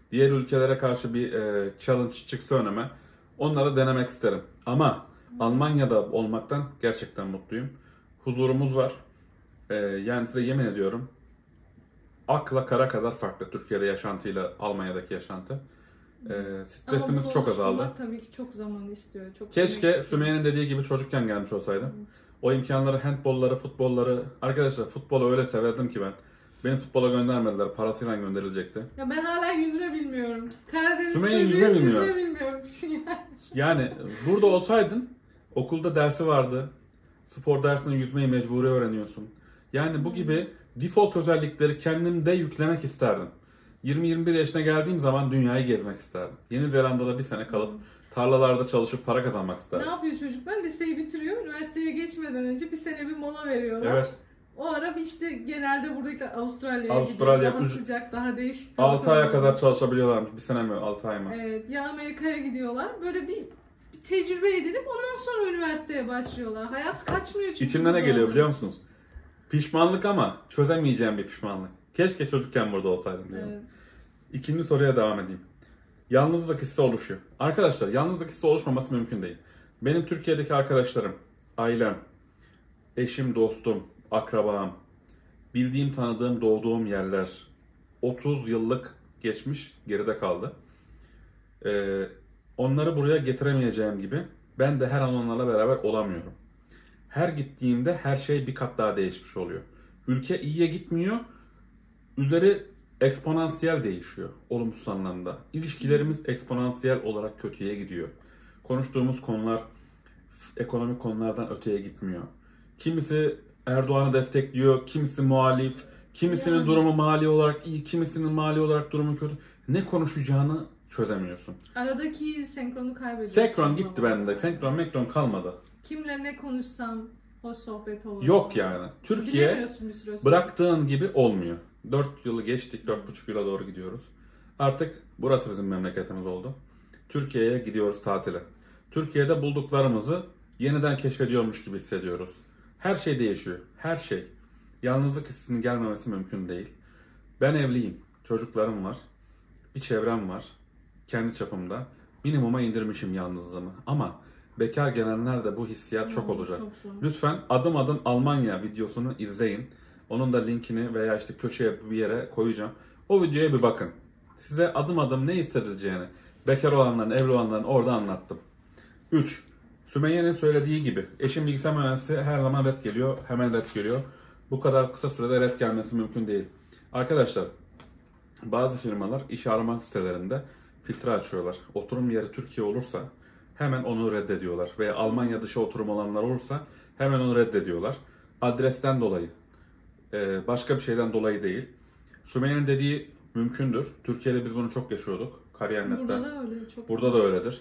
diğer ülkelere karşı bir challenge çıksa önüme onları denemek isterim. Ama Almanya'da olmaktan gerçekten mutluyum. Huzurumuz var. Yani size yemin ediyorum akla kara kadar farklı Türkiye'de yaşantıyla Almanya'daki yaşantı. Stresimiz Ama bunu çok azaldı. oluşturmak tabii ki çok zaman istiyor. Çok Keşke emek istiyor. Sümeyye'nin dediği gibi çocukken gelmiş olsaydım. O imkanları, handbolları, futbolları... Arkadaşlar futbolu öyle severdim ki ben. Beni futbola göndermediler. Parasıyla gönderilecekti. Ya ben hala yüzme bilmiyorum. Karadeniz Sümeyye çocuğuyum, yüzme bilmiyor. yüzme bilmiyorum. Düşün yani. Yani burada olsaydın okulda dersi vardı. Spor dersinde yüzmeyi mecburi öğreniyorsun. Yani bu gibi default özellikleri kendimde yüklemek isterdim. 20-21 yaşına geldiğim zaman dünyayı gezmek isterdim. Yeni Zelanda'da bir sene kalıp tarlalarda çalışıp para kazanmak Ne isterdim. yapıyor çocuklar? Liseyi bitiriyor. Üniversiteye geçmeden önce bir sene bir mola veriyorlar. Evet. O ara bir işte genelde buradaki Avustralya Avustralya, gidiyor. Daha sıcak, daha değişik. 6 aya kadar çalışabiliyorlarmış. Bir sene mi? 6 ay mı? Evet. Ya Amerika'ya gidiyorlar. Böyle bir tecrübe edinip ondan sonra üniversiteye başlıyorlar. Hayat kaçmıyor çünkü. İçimden ne burada geliyor olduğu biliyor için. musunuz? Pişmanlık ama çözemeyeceğim bir pişmanlık. Keşke çocukken burada olsaydım diyorum. Evet. İkinci soruya devam edeyim. Yalnızlık hissi oluşuyor. Arkadaşlar yalnızlık hissi oluşmaması mümkün değil. Benim Türkiye'deki arkadaşlarım, ailem, eşim, dostum, akrabam, bildiğim, tanıdığım, doğduğum yerler 30 yıllık geçmiş, geride kaldı. Onları buraya getiremeyeceğim gibi ben de her an onlarla beraber olamıyorum. Her gittiğimde her şey bir kat daha değişmiş oluyor. Ülke iyiye gitmiyor, üzeri eksponansiyel değişiyor olumsuz anlamda. İlişkilerimiz eksponansiyel olarak kötüye gidiyor. Konuştuğumuz konular ekonomik konulardan öteye gitmiyor. Kimisi Erdoğan'ı destekliyor, kimisi muhalif, kimisinin Yani. durumu mali olarak iyi, kimisinin mali olarak durumu kötü. Ne konuşacağını çözemiyorsun. Aradaki senkronu kaybediyorsun. Senkron gitti bende. Senkron kalmadı. Kimle ne konuşsam hoş sohbet olur. Yok yani. Türkiye Bilemiyorsun bir süre sonra. bıraktığın gibi olmuyor. 4 yılı geçtik, 4,5 yıla doğru gidiyoruz. Artık burası bizim memleketimiz oldu. Türkiye'ye gidiyoruz tatile. Türkiye'de bulduklarımızı yeniden keşfediyormuş gibi hissediyoruz. Her şey değişiyor. Her şey. Yalnızlık hissinin gelmemesi mümkün değil. Ben evliyim. Çocuklarım var. Bir çevrem var. Kendi çapımda. Minimuma indirmişim yalnızlığımı. Ama bekar gelenler de bu hissiyat çok olacak. Çok zor. Lütfen adım adım Almanya videosunu izleyin. Onun da linkini veya işte köşeye bir yere koyacağım. O videoya bir bakın. Size adım adım ne hissedileceğini, bekar olanların, evli olanların orada anlattım. 3. Sümeyye'nin söylediği gibi eşim bilgisayar mühendisi her zaman red geliyor, hemen red geliyor. Bu kadar kısa sürede red gelmesi mümkün değil. Arkadaşlar, bazı firmalar iş arama sitelerinde filtre açıyorlar. Oturum yeri Türkiye olursa hemen onu reddediyorlar. Veya Almanya dışı oturum olanlar olursa hemen onu reddediyorlar. Adresten dolayı. Başka bir şeyden dolayı değil. Sümeyye'nin dediği mümkündür. Türkiye'de biz bunu çok yaşıyorduk. Kariyer.net'te. Burada da öyle. Çok Burada da öyledir.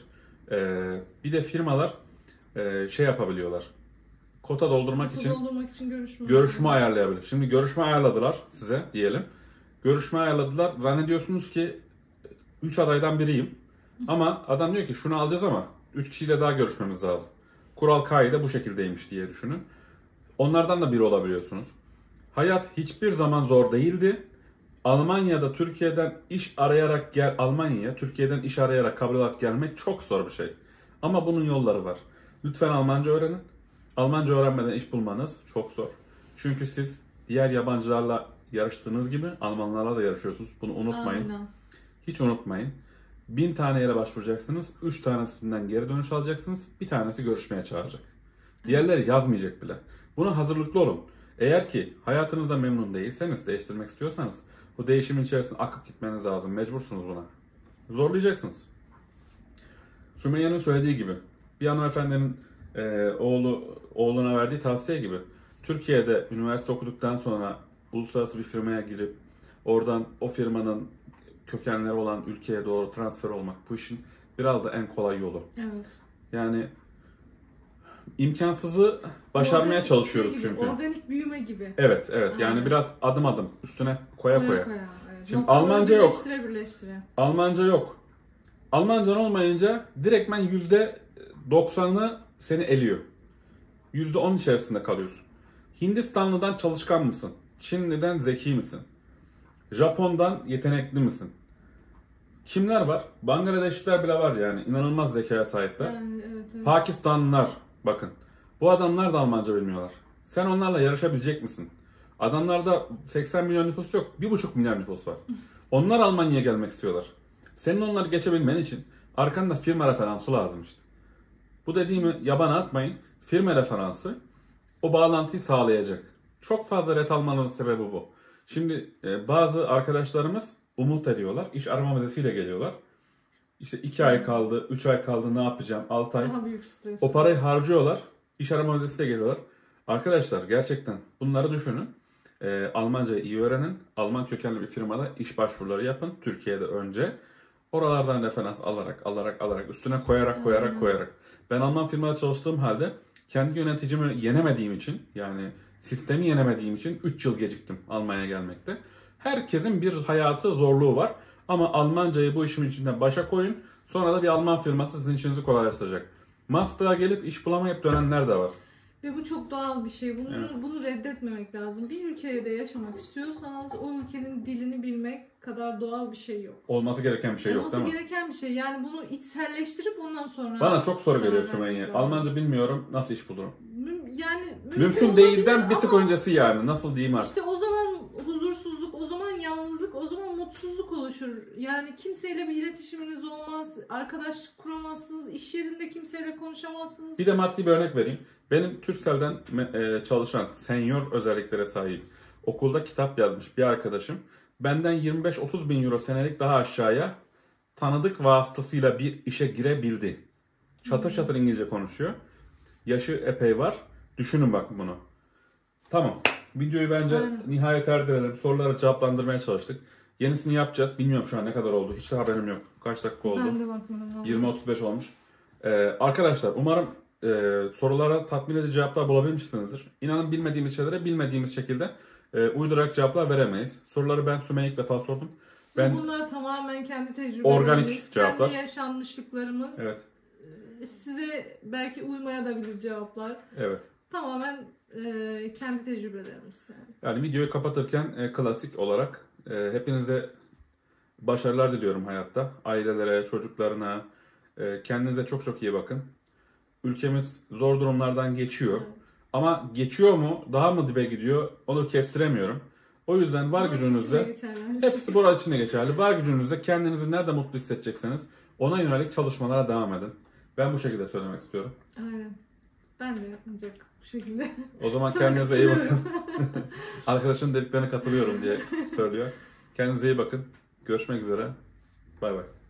Bir de firmalar şey yapabiliyorlar. Kota doldurmak için görüşme ayarlayabilir. Şimdi görüşme ayarladılar size diyelim. Görüşme ayarladılar. Zannediyorsunuz ki 3 adaydan biriyim. Ama adam diyor ki şunu alacağız ama 3 kişiyle daha görüşmemiz lazım. Kural kaide bu şekildeymiş diye düşünün. Onlardan da biri olabiliyorsunuz. Hayat hiçbir zaman zor değildi. Almanya'da Türkiye'den iş arayarak Türkiye'den iş arayarak kabul olarak gelmek çok zor bir şey. Ama bunun yolları var. Lütfen Almanca öğrenin. Almanca öğrenmeden iş bulmanız çok zor. Çünkü siz diğer yabancılarla yarıştığınız gibi Almanlarla da yarışıyorsunuz. Bunu unutmayın. Aynen. Hiç unutmayın. 1000 tane yere başvuracaksınız. 3 tanesinden geri dönüş alacaksınız. Bir tanesi görüşmeye çağıracak. Diğerleri yazmayacak bile. Buna hazırlıklı olun. Eğer ki hayatınızda memnun değilseniz, değiştirmek istiyorsanız bu değişimin içerisine akıp gitmeniz lazım. Mecbursunuz buna. Zorlayacaksınız. Sümeyye'nin söylediği gibi bir hanımefendinin oğluna verdiği tavsiye gibi Türkiye'de üniversite okuduktan sonra uluslararası bir firmaya girip oradan o firmanın kökenleri olan ülkeye doğru transfer olmak bu işin biraz da en kolay yolu. Evet. Yani imkansızı başarmaya çalışıyoruz gibi, çünkü. Organik büyüme gibi. Evet. Yani Aynen. biraz adım adım üstüne koya. Evet. Şimdi Noktaları Almanca yok. Birleştire. Almanca yok. Almancan olmayınca direktmen %90'ı seni eliyor. %10 içerisinde kalıyorsun. Hindistanlı'dan çalışkan mısın? Çinli'den zeki misin? Japon'dan yetenekli misin? Kimler var? Bangladeşliler bile var yani. İnanılmaz zekaya sahipler. Yani, evet. Pakistanlılar bakın. Bu adamlar da Almanca bilmiyorlar. Sen onlarla yarışabilecek misin? Adamlarda 80 milyon nüfus yok. 1,5 milyar nüfus var. Onlar Almanya'ya gelmek istiyorlar. Senin onları geçebilmen için arkanda firma referansı lazım işte. Bu dediğimi yabana atmayın. Firma referansı o bağlantıyı sağlayacak. Çok fazla ret almanızın sebebi bu. Şimdi bazı arkadaşlarımız umut ediyorlar. İş arama vizesiyle geliyorlar. İşte 2 ay kaldı, 3 ay kaldı ne yapacağım, 6 ay. Daha büyük stres. O parayı harcıyorlar. İş arama vizesiyle geliyorlar. Arkadaşlar gerçekten bunları düşünün. Almancayı iyi öğrenin. Alman kökenli bir firmada iş başvuruları yapın. Türkiye'de önce. Oralardan referans alarak üstüne koyarak. Ben Alman firmada çalıştığım halde kendi yöneticimi yenemediğim için yani sistemi yenemediğim için 3 yıl geciktim Almanya'ya gelmekte. Herkesin bir hayatı zorluğu var. Ama Almancayı bu işin içinde başa koyun. Sonra da bir Alman firması sizin işinizi kolaylaştıracak. Master'a gelip iş bulamayıp dönenler de var. Ve bu çok doğal bir şey. Evet. Bunu reddetmemek lazım. Bir ülkede yaşamak istiyorsanız o ülkenin dilini bilmek kadar doğal bir şey yok. Olması gereken bir şey yok değil mi? Olması gereken bir şey. Yani bunu içselleştirip ondan sonra... Bana çok soru geliyor karar Sümeyye. vermek Almanca bilmiyorum, nasıl iş bulurum? Yani Mümkün değilden olabilir bir tık ama öncesi yani. Nasıl diyeyim artık? İşte o zaman huzursuzluk, o zaman yalnızlık, o zaman mutsuzluk oluşur. Yani kimseyle bir iletişiminiz olmaz, arkadaşlık kuramazsınız, iş yerinde kimseyle konuşamazsınız. Bir de maddi bir örnek vereyim. Benim Turkcell'den çalışan, senior özelliklere sahip, okulda kitap yazmış bir arkadaşım benden 25-30 bin euro senelik daha aşağıya tanıdık vasıtasıyla bir işe girebildi. Çatır çatır İngilizce konuşuyor. Yaşı epey var. Düşünün bak bunu. Tamam. Videoyu bence nihayet erdirelim. Soruları cevaplandırmaya çalıştık. Yenisini yapacağız. Bilmiyorum şu an ne kadar oldu. Hiç de haberim yok. Kaç dakika oldu? Ben de bakmadım. 20-35 olmuş. Arkadaşlar umarım sorulara tatmin edici cevaplar bulabilmişsinizdir. İnanın bilmediğimiz şeylere bilmediğimiz şekilde uydurarak cevaplar veremeyiz. Soruları ben Sümeyye ilk defa sordum. Bunlar tamamen kendi tecrübelerimiz, organik cevaplar. kendi yaşanmışlıklarımız. Evet. Size belki uymaya da bilir cevaplar. Evet. Tamamen kendi tecrübelerimiz. Yani videoyu kapatırken klasik olarak hepinize başarılar diliyorum hayatta. Ailelere, çocuklarına, kendinize çok çok iyi bakın. Ülkemiz zor durumlardan geçiyor. Evet. Ama geçiyor mu, daha mı dibe gidiyor onu kestiremiyorum. O yüzden var gücünüzle, hepsi burası için de geçerli. Var gücünüzle kendinizi nerede mutlu hissedecekseniz ona yönelik çalışmalara devam edin. Ben bu şekilde söylemek istiyorum. Aynen. Ben de yapmayacak bu şekilde. O zaman Sana kendinize iyi bakın. katılıyorum. Arkadaşın dediklerine katılıyorum diye söylüyor. Kendinize iyi bakın. Görüşmek üzere. Bay bay.